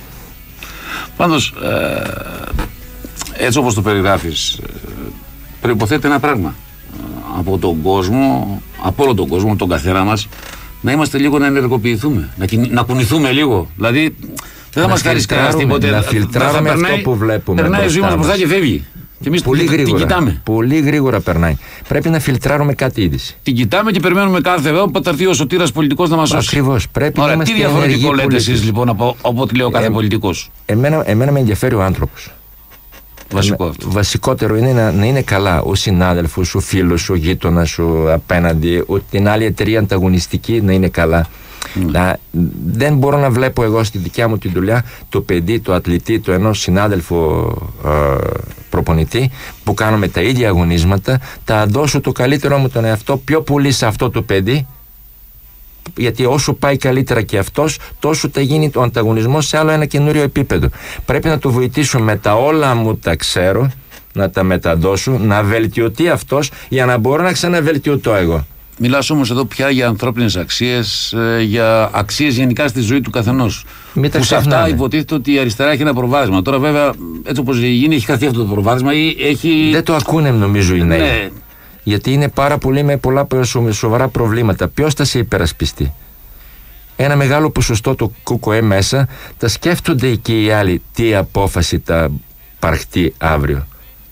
Πάντως, ε, έτσι όπως το περιγράφεις, ε, προϋποθέτει ένα πράγμα. Ε, από τον κόσμο, από όλο τον κόσμο, τον καθένα μας, να είμαστε λίγο να ενεργοποιηθούμε, να, να κουνηθούμε λίγο. Δηλαδή, δεν θα μας χαρίσει κανένας τίποτε. Να φιλτράρουμε αυτό που βλέπουμε. Περνάει η ζωή μας μπροστά και φεύγει. Και εμείς πολύ την, γρήγορα, την κοιτάμε. Πολύ γρήγορα περνάει. Πρέπει να φιλτράρουμε κάτι είδηση. Την κοιτάμε και περιμένουμε κάθε βέβαια που θα έρθει ο σωτήρας πολιτικός να μας σώσει. Ακριβώς. Πρέπει Ωραία, να τι είμαστε διαφορετικό λέτε πολίτες. εσείς λοιπόν από, από ό,τι λέει ο κάθε ε, πολιτικός. Εμένα, εμένα με ενδιαφέρει ο άνθρωπος. Βασικό αυτό. Βασικότερο είναι να, να είναι καλά ο συνάδελφος, ο φίλος, ο γείτονας σου απέναντι, ο, την άλλη εταιρεία ανταγωνιστική να είναι καλά. Mm. Να, δεν μπορώ να βλέπω εγώ στη δικιά μου τη δουλειά το παιδί, το αθλητή, το ενός συνάδελφο ε, προπονητή που κάνουμε τα ίδια αγωνίσματα, θα δώσω το καλύτερο μου τον εαυτό πιο πολύ σε αυτό το παιδί, γιατί όσο πάει καλύτερα και αυτός, τόσο θα γίνει το ανταγωνισμός σε άλλο ένα καινούριο επίπεδο. Πρέπει να το βοηθήσω με τα όλα μου τα ξέρω, να τα μεταδώσω, να βελτιωθεί αυτός για να μπορώ να ξαναβελτιωθώ εγώ. Μιλάς όμως εδώ πια για ανθρώπινες αξίες, για αξίες γενικά στη ζωή του καθενός. Που σε αυτά υποτίθεται ότι η αριστερά έχει ένα προβάδισμα. Τώρα βέβαια έτσι όπως γίνει έχει χαθεί αυτό το προβάδισμα ή έχει... Δεν το ακούνε νομίζω οι νέοι. Ναι. Γιατί είναι πάρα πολύ με πολλά σοβαρά προβλήματα. Ποιος θα σε υπερασπιστεί? Ένα μεγάλο ποσοστό του ΚΚΕ μέσα τα σκέφτονται και οι άλλοι τι απόφαση θα παρχτεί αύριο.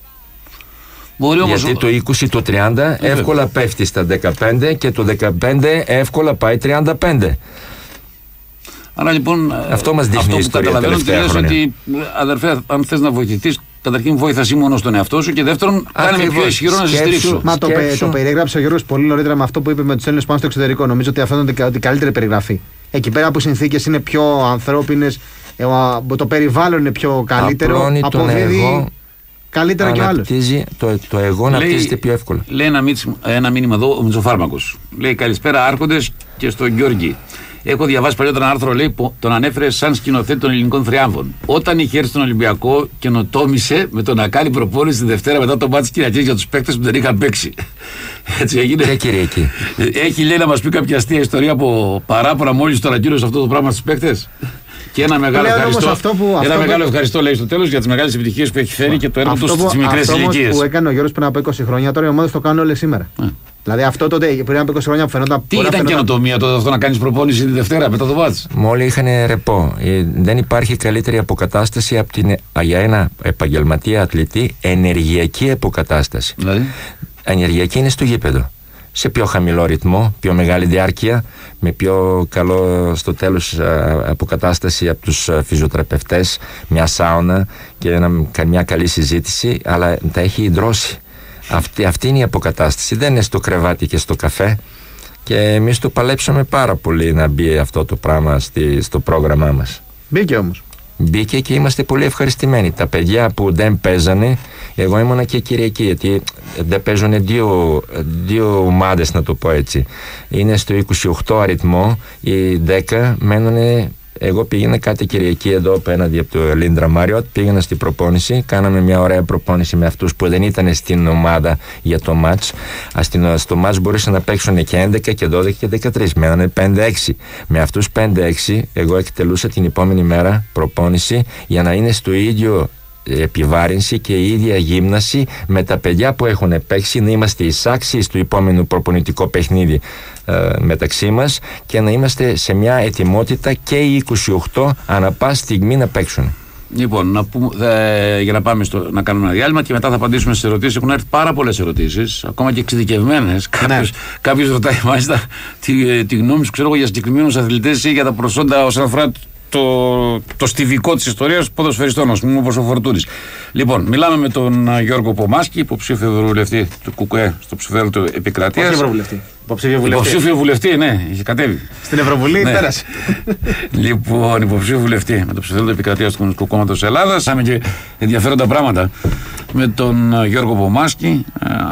Μπορεί όμως... Γιατί το είκοσι, το τριάντα ε, εύκολα πέφτει στα δεκαπέντε και το δεκαπέντε εύκολα πάει τριάντα πέντε. Άρα λοιπόν αυτό μας δείχνει η ιστορία τελευταία χρόνια. Ότι αδερφέ, αν θες να βοηθηθείς, καταρχήν βοήθασαι μόνο στον εαυτό σου και δεύτερον κάνε με πιο ισχυρό να σε στηρίξω. Μα το, πε, το περιέγραψε ο Γιώργος πολύ νωρίτερα με αυτό που είπε με τους Έλληνες πάνω στο εξωτερικό. Νομίζω ότι αυτό είναι η καλύτερη περιγραφή. Εκεί πέρα που οι συνθήκες είναι πιο ανθρώπινες, το περιβάλλον είναι πιο καλύτερο, αποδίδει καλύτερα κι άλλο. Το, το εγώ να αναπτύσσεται πιο εύκολα. Λέει ένα, ένα μήνυμα εδώ ο Μητσοφάρμακος. Λέει καλησπέρα Άρχοντες και στον Γιώργη. Έχω διαβάσει παλιότερα ένα άρθρο λέει, που τον ανέφερε σαν σκηνοθέτη των ελληνικών θριάμβων. Όταν είχε έρθει στον Ολυμπιακό, καινοτόμησε με το να κάνει προπόνηση τη Δευτέρα μετά το μάτι τη Κυριακή για του παίκτες που δεν είχαν παίξει. Έτσι έγινε. Και Κυριακή. Έχει λέει να μας πει κάποια αστεία ιστορία από παράπονα μόλις το ανακοίνωσε αυτό το πράγμα στους παίκτες. Και ένα μεγάλο Λέω ευχαριστώ, αυτό που, ένα αυτό μεγάλο που... ευχαριστώ λέει στο τέλος για τις μεγάλες επιτυχίες που έχει φέρει και το έργο του που, στις μικρές ηλικίες. Αυτό που έκανε ο Γιώργος πριν από είκοσι χρόνια, τώρα οι ομάδες το κάνουν όλες σήμερα. Ε. Δηλαδή αυτό τότε πριν από είκοσι χρόνια που φαινόταν. Τι ήταν φαινόταν... καινοτομία τότε αυτό να κάνεις προπόνηση τη Δευτέρα μετά το μάτς? Μόλι είχαν ρεπό. Ε, δεν υπάρχει καλύτερη αποκατάσταση από την, για ένα επαγγελματία αθλητή ενεργειακή αποκατάσταση. Δηλαδή? Ενεργειακή είναι στο γήπεδο. Σε πιο χαμηλό ρυθμό, πιο μεγάλη διάρκεια, με πιο καλό στο τέλος αποκατάσταση από τους φυσιοθεραπευτές, μια σάουνα και ένα, μια καλή συζήτηση, αλλά τα έχει ιδρώσει. Αυτή, αυτή είναι η αποκατάσταση. Δεν είναι στο κρεβάτι και στο καφέ. Και εμείς το παλέψαμε πάρα πολύ να μπει αυτό το πράγμα στη, στο πρόγραμμά μας. Μπήκε όμως. Μπήκε και είμαστε πολύ ευχαριστημένοι. Τα παιδιά που δεν παίζανε, εγώ ήμουνα και Κυριακή, γιατί δεν παίζουν δύο, δύο ομάδες, να το πω έτσι. Είναι στο είκοσι οκτώ αριθμό, οι δέκα μένουν. Εγώ πήγαινα κάθε Κυριακή εδώ απέναντι από το Λίντρα Μάριοτ, πήγαινα στην προπόνηση, κάναμε μια ωραία προπόνηση με αυτούς που δεν ήταν στην ομάδα για το μάτς. Στο μάτς μπορούσαν να παίξουν και έντεκα και δώδεκα και δεκατρείς, μένανε πέντε έξι. Με αυτούς πέντε έξι εγώ εκτελούσα την επόμενη μέρα προπόνηση για να είναι στο ίδιο επιβάρυνση και η ίδια γύμναση με τα παιδιά που έχουν παίξει, να είμαστε εισάξιοι στο επόμενο προπονητικό παιχνίδι ε, μεταξύ μας και να είμαστε σε μια ετοιμότητα και οι είκοσι οκτώ ανά πάση στιγμή να παίξουν. Λοιπόν, να πούμε, ε, για να πάμε στο, να κάνουμε ένα διάλειμμα και μετά θα απαντήσουμε στις ερωτήσεις. Έχουν έρθει πάρα πολλές ερωτήσεις, ακόμα και εξειδικευμένες. Ναι. Κάποιος, κάποιος ρωτάει μάλιστα τη, τη γνώμη σου, ξέρω εγώ, για συγκεκριμένους αθλητές ή για τα προσόντα όσον αφορά το, το στιβικό της ιστορίας ποδοσφαιριστών, ας πούμε, όπως ο Φορτούνης. Λοιπόν, μιλάμε με τον Γιώργο Πομάσκη, υποψήφιο ευρωβουλευτή του ΚΚΕ στο ψηφοδέλτιο Επικρατείας. Όχι ευρωβουλευτή. Υποψήφιο βουλευτή. Υποψήφιο βουλευτή, ναι, είχε κατέβει. Στην Ευρωβουλή, ναι. Πέρασε. Λοιπόν, υποψήφιο βουλευτή με το ψηφοδέλτιο Επικρατείας του Κομμουνιστικού Κόμματος Ελλάδας. Είχαμε και ενδιαφέροντα πράγματα με τον Γιώργο Πομάσκη.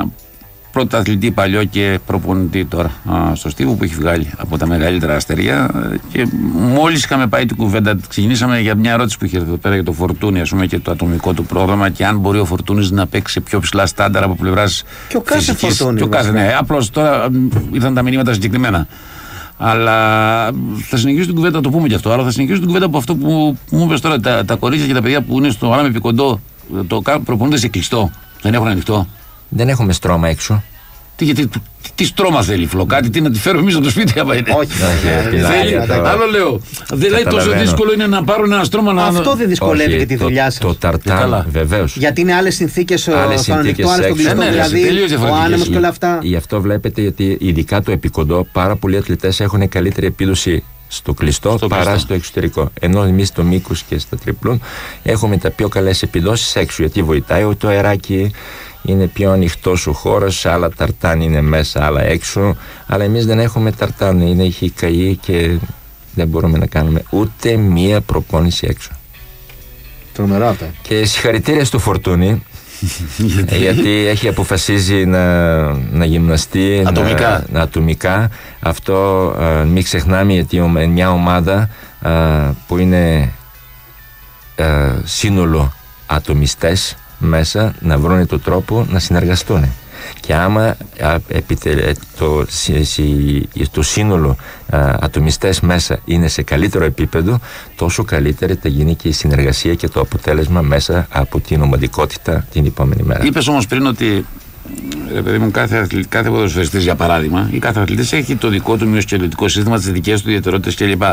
Πρώτο αθλητή παλιό και προπονητή τώρα α, στο Στίβο, που έχει βγάλει από τα μεγαλύτερα αστεριά. Και μόλις είχαμε πάει την κουβέντα, ξεκινήσαμε για μια ερώτηση που είχε εδώ πέρα για το Φορτούνι, ας πούμε, και το ατομικό του πρόγραμμα και αν μπορεί ο Φορτούνης να παίξει σε πιο ψηλά στάνταρ από πλευράς και ο κάθε Φορτούνι. Και ο κάθε, ναι, απλώς τώρα ήρθαν τα μηνύματα συγκεκριμένα. Αλλά θα συνεχίσω την κουβέντα, θα το πούμε και αυτό. Αλλά θα συνεχίσω την κουβέντα από αυτό που μου είπες τώρα. Τα, τα κορίτσια και τα παιδιά που είναι στο Άναμε Πικοντό, το προπονούνται σε κλειστό, δεν έχουν ανοιχτό. Δεν έχουμε στρώμα έξω. Τι, τι, τι, τι στρώμα θέλει, Φλοκάτι, τι να τη φέρω εμείς από το σπίτι, άμα είναι. Όχι, θέλει. Άλλο λέω. Δηλαδή τόσο δύσκολο είναι να πάρουν ένα στρώμα να. Αυτό δεν δυσκολεύει και τη δουλειά σας. Το ταρτάν, βεβαίως. Γιατί είναι άλλες συνθήκες στο ανοιχτό, άλλες στο κλειστό. Δηλαδή ο άνεμος και όλα αυτά. Γι' αυτό βλέπετε, γιατί ειδικά το επικοντό, πάρα πολλοί αθλητές έχουν καλύτερη επίδοση στο κλειστό στο παρά κλειστό. Στο εξωτερικό. Ενώ εμείς στο μήκος και στα τριπλούν έχουμε τα πιο καλές επιδόσεις έξω, γιατί βοηθάει το αεράκι. Είναι πιο ανοιχτός ο χώρος, άλλα ταρτάν είναι μέσα, άλλα έξω. Αλλά εμείς δεν έχουμε ταρτάν, είναι έχει καεί και δεν μπορούμε να κάνουμε ούτε μία προπόνηση έξω. Τρομερά αυτά. Και συγχαρητήρια στο Φορτούνι, γιατί έχει αποφασίσει να, να γυμναστεί ατομικά. Να, ατομικά. Αυτό α, μην ξεχνάμε, γιατί μια ομάδα α, που είναι α, σύνολο ατομιστές μέσα να βρουν τον τρόπο να συνεργαστούν. Και άμα επιτε, το, το σύνολο α, ατομιστές μέσα είναι σε καλύτερο επίπεδο, τόσο καλύτερη θα γίνει και η συνεργασία και το αποτέλεσμα μέσα από την ομαδικότητα την επόμενη μέρα. Είπες όμως πριν ότι, ρε παιδί μου, κάθε, κάθε ποδοσφαιριστής, για παράδειγμα, ή κάθε αθλητής έχει το δικό του μειοσκελετικό σύστημα, τις δικές του ιδιαιτερότητες κλπ.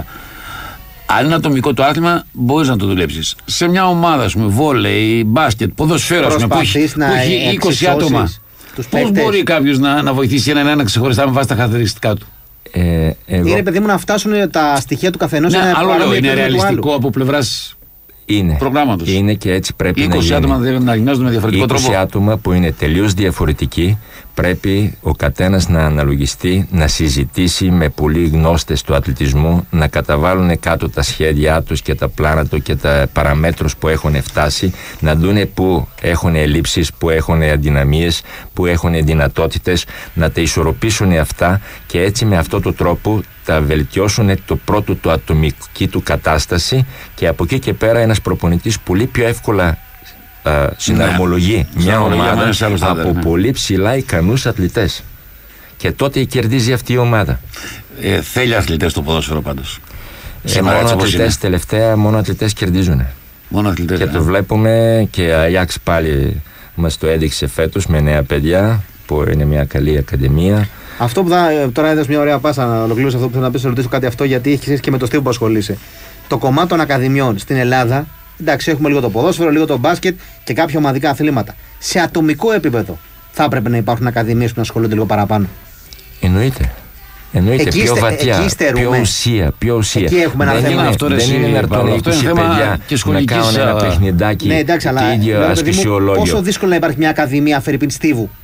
Αν είναι ατομικό το άθλημα, μπορείς να το δουλέψεις. Σε μια ομάδα, ας πούμε, βόλεϊ, μπάσκετ, ποδοσφαίρο, που έχει, που έχει είκοσι άτομα, πώς μπορεί κάποιος να, να βοηθήσει έναν ένα ξεχωριστά με βάση τα χαρακτηριστικά του? Ε, εγώ... Είναι, παιδί μου, να φτάσουν τα στοιχεία του καθενός. Ναι, άλλο λέω, είναι ρεαλιστικό από πλευράς είναι. προγράμματος. Είναι και έτσι πρέπει είκοσι να γίνει. άτομα να γυμνάζονται με διαφορετικό είκοσι τρόπο. άτομα που είναι τελείως διαφορετικοί, πρέπει ο καθένας να αναλογιστεί, να συζητήσει με πολλοί γνώστες του αθλητισμού, να καταβάλουν κάτω τα σχέδιά τους και τα πλάνα του και τα παραμέτρους που έχουν φτάσει, να δούνε που έχουν ελλείψεις, που έχουν αδυναμίες, που έχουν δυνατότητες, να τα ισορροπήσουν αυτά και έτσι με αυτόν τον τρόπο θα βελτιώσουν το πρώτο του ατομική του κατάσταση και από εκεί και πέρα ένας προπονητής πολύ πιο εύκολα Uh, συναρμολογεί ναι. μια ομάδα από ναι. πολύ ψηλά ικανούς αθλητές και τότε κερδίζει αυτή η ομάδα. Ε, θέλει αθλητές στο ποδόσφαιρο πάντως. Ε, μόνο αθλητές τελευταία, μόνο αθλητές κερδίζουν. Μόνο αθλητές, και ναι. το βλέπουμε και η Αγιάξ πάλι μας το έδειξε φέτος με νέα παιδιά που είναι μια καλή ακαδημία. Αυτό που θα, τώρα έδωσε μια ωραία πάσα να ολοκληρώσω αυτό που θέλω να πει, να ρωτήσω κάτι αυτό, γιατί έχει και με το Στίβο που ασχολείσαι. Το κομμάτι των ακαδημιών στην Ελλάδα. Εντάξει, έχουμε λίγο το ποδόσφαιρο, λίγο το μπάσκετ και κάποια ομαδικά αθλήματα. Σε ατομικό επίπεδο θα έπρεπε να υπάρχουν ακαδημίες που να ασχολούνται λίγο παραπάνω. Εννοείται. Εννοείται. Εκεί πιο είστε, βαθιά, πιο ουσία, πιο ουσία. Εκεί έχουμε ένα δεν θέμα. Είναι, αυτό, δεν εσύ, είναι να έρθουν είκοσι παιδιά να κάνουν ένα παιχνιδάκι ναι, εντάξει, και ίδιο ασκησιολόγιο. Πόσο δύσκολο να υπάρχει μια ακαδημία Φερρυπίν Στίβου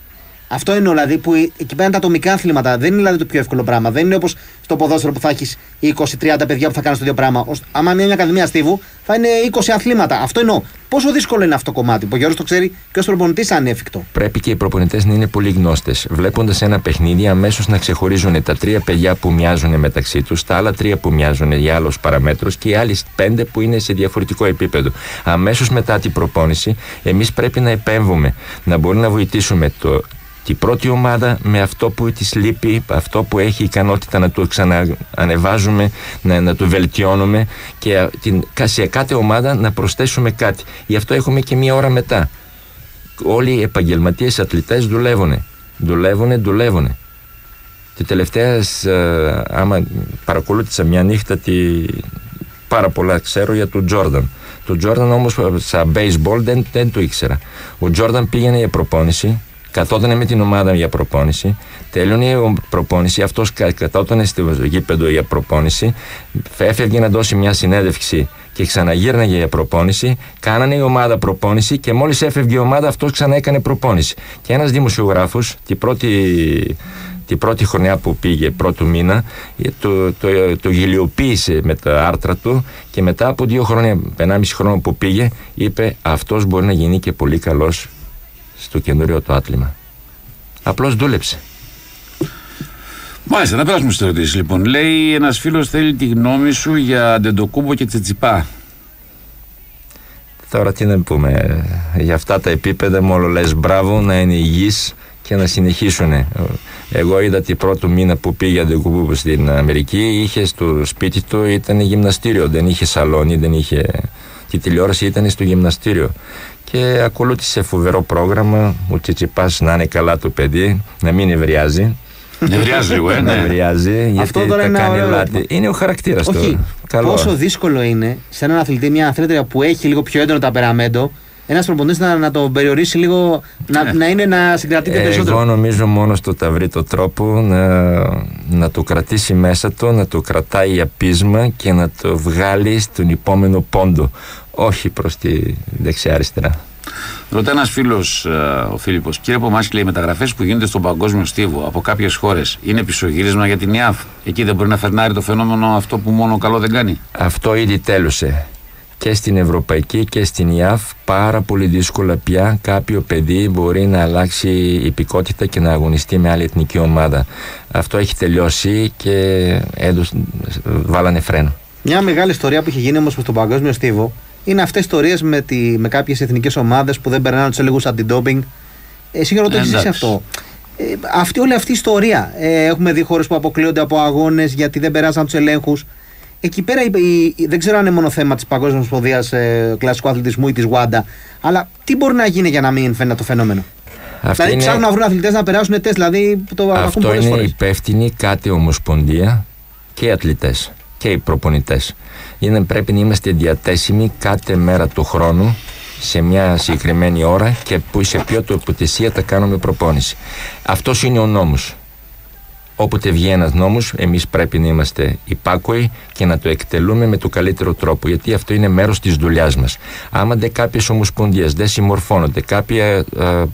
Αυτό εννοώ, δηλαδή, που εκεί πέρα είναι τα ατομικά αθλήματα. Δεν είναι δηλαδή το πιο εύκολο πράγμα. Δεν είναι όπως στο ποδόσφαιρο που θα έχεις είκοσι τριάντα παιδιά που θα κάνουν το ίδιο πράγμα. Άμα είναι μια ακαδημία στίβου, θα είναι είκοσι αθλήματα. Αυτό εννοώ. Πόσο δύσκολο είναι αυτό το κομμάτι, που ο Γιώργος το ξέρει και ως προπονητής ανέφικτο. Πρέπει και οι προπονητές να είναι πολύ γνώστες. Βλέποντας ένα παιχνίδι, αμέσως να ξεχωρίζουν τα τρία παιδιά που μοιάζουν μεταξύ τους, τα άλλα τρία που μοιάζουν για άλλους παραμέτρους και οι άλλοι πέντε που είναι σε διαφορετικό επίπεδο. Αμέσως μετά την προπόνηση, εμείς πρέπει να επέμβουμε, να μπορούμε να βοηθήσουμε το. Την πρώτη ομάδα με αυτό που της λείπει, αυτό που έχει ικανότητα να το ξαναανεβάζουμε, να, να το βελτιώνουμε και την, σε κάθε ομάδα να προσθέσουμε κάτι. Γι' αυτό έχουμε και μία ώρα μετά. Όλοι οι επαγγελματίες αθλητές δουλεύουν. Δουλεύουν, δουλεύουν. Τη τελευταία, άμα παρακολούθησα μια νύχτα, τη, πάρα πολλά ξέρω για τον Τζόρνταν. Το Τζόρνταν όμως στα baseball δεν, δεν το ήξερα. Ο Τζόρνταν πήγαινε για προπόνηση. Καθόταν με την ομάδα για προπόνηση, τέλειωνε η προπόνηση, αυτός καθόταν στο γήπεδο για προπόνηση, έφευγε να δώσει μια συνέντευξη και ξαναγύρναγε για προπόνηση, κάνανε η ομάδα προπόνηση και μόλις έφευγε η ομάδα αυτός ξανά έκανε προπόνηση. Και ένας δημοσιογράφος την πρώτη, την πρώτη χρονιά που πήγε, πρώτο μήνα, το, το, το, το γελιοποίησε με τα άρθρα του και μετά από δύο χρόνια, ενάμιση χρόνο που πήγε, είπε αυτός μπορεί να γίνει και πολύ καλός στο καινούριο το άθλημα. Απλώς δούλεψε. Μάλιστα, να περάσουμε στις ερωτήσεις λοιπόν. Λέει ένας φίλος, θέλει τη γνώμη σου για Αντετοκούνμπο και Τσιτσιπά. Τώρα τι να πούμε, για αυτά τα επίπεδα μόνο λες μπράβο, να είναι υγιείς και να συνεχίσουν. Εγώ είδα την πρώτο μήνα που πήγε Αντετοκούνμπο στην Αμερική, είχε στο σπίτι του, ήταν γυμναστήριο, δεν είχε σαλόνι, δεν είχε. Και η τηλεόραση ήταν στο γυμναστήριο. Και ακολούθησε φοβερό πρόγραμμα. Ο Τσιτσιπάς να είναι καλά το παιδί, να μην ευριάζει. Ευριάζει λίγο, ε, ναι. Ευριάζει, γιατί τα κάνει λάθη. Είναι ο χαρακτήρας του. Όχι, πόσο δύσκολο είναι σε έναν αθλητή, μια αθλήτρια που έχει λίγο πιο έντονο ταπεραμέντο, ένας προπονητής να, να το περιορίσει λίγο, να, να είναι να συγκρατείται περισσότερο. Εγώ νομίζω μόνο στο θα βρει το τρόπο να, να το κρατήσει μέσα του, να το κρατάει για πείσμα και να το βγάλει στον επόμενο πόντο. Όχι προς τη δεξιά-αριστερά. Ρωτά ένας φίλος, ο Φίλιππος, κύριε Πομάση, λέει, οι μεταγραφές που γίνονται στον παγκόσμιο στίβο από κάποιες χώρες είναι πισωγύρισμα για την ΙΑΦ. Εκεί δεν μπορεί να φερνάρει το φαινόμενο αυτό που μόνο καλό δεν κάνει. Αυτό ήδη τέλωσε. Και στην Ευρωπαϊκή και στην ΙΑΦ πάρα πολύ δύσκολα πια κάποιο παιδί μπορεί να αλλάξει υπηκότητα και να αγωνιστεί με άλλη εθνική ομάδα. Αυτό έχει τελειώσει και έδωσε, βάλανε φρένο. Μια μεγάλη ιστορία που έχει γίνει όμως στον παγκόσμιο στίβο είναι αυτές οι ιστορίες με, τη, με κάποιες εθνικές ομάδες που δεν περνάνε τους έλεγχους αντι-ντόπινγκ. Εσύ το έχεις ζήσει αυτό. Ε, αυτή, όλη αυτή η ιστορία. Ε, έχουμε δει χώρες που αποκλείονται από αγώνες γιατί δεν περάσαν τους ελέγχους. Εκεί πέρα η, η, δεν ξέρω αν είναι μόνο θέμα της παγκόσμιας ομοσπονδίας ε, κλασικού αθλητισμού ή της Γουάντα, αλλά τι μπορεί να γίνει για να μην φαίνεται το φαινόμενο. Αυτή δηλαδή είναι... ψάχνουν να βρουν αθλητές να περάσουν τεστ, δηλαδή το αυτό είναι φορές. Υπεύθυνη κάθε ομοσπονδία και οι αθλητές και οι προπονητές. Είναι, πρέπει να είμαστε διαθέσιμοι κάθε μέρα του χρόνου σε μια συγκεκριμένη ώρα και που σε ποιο τοποθεσία θα κάνουμε προπόνηση. Αυτός είναι ο νόμος. Όποτε βγει ένας νόμος, εμείς πρέπει να είμαστε υπάκοοι και να το εκτελούμε με το καλύτερο τρόπο, γιατί αυτό είναι μέρος της δουλειάς μας. Άμα δεν κάποιες ομοσπονδίες δεν συμμορφώνονται, κάποια α, α,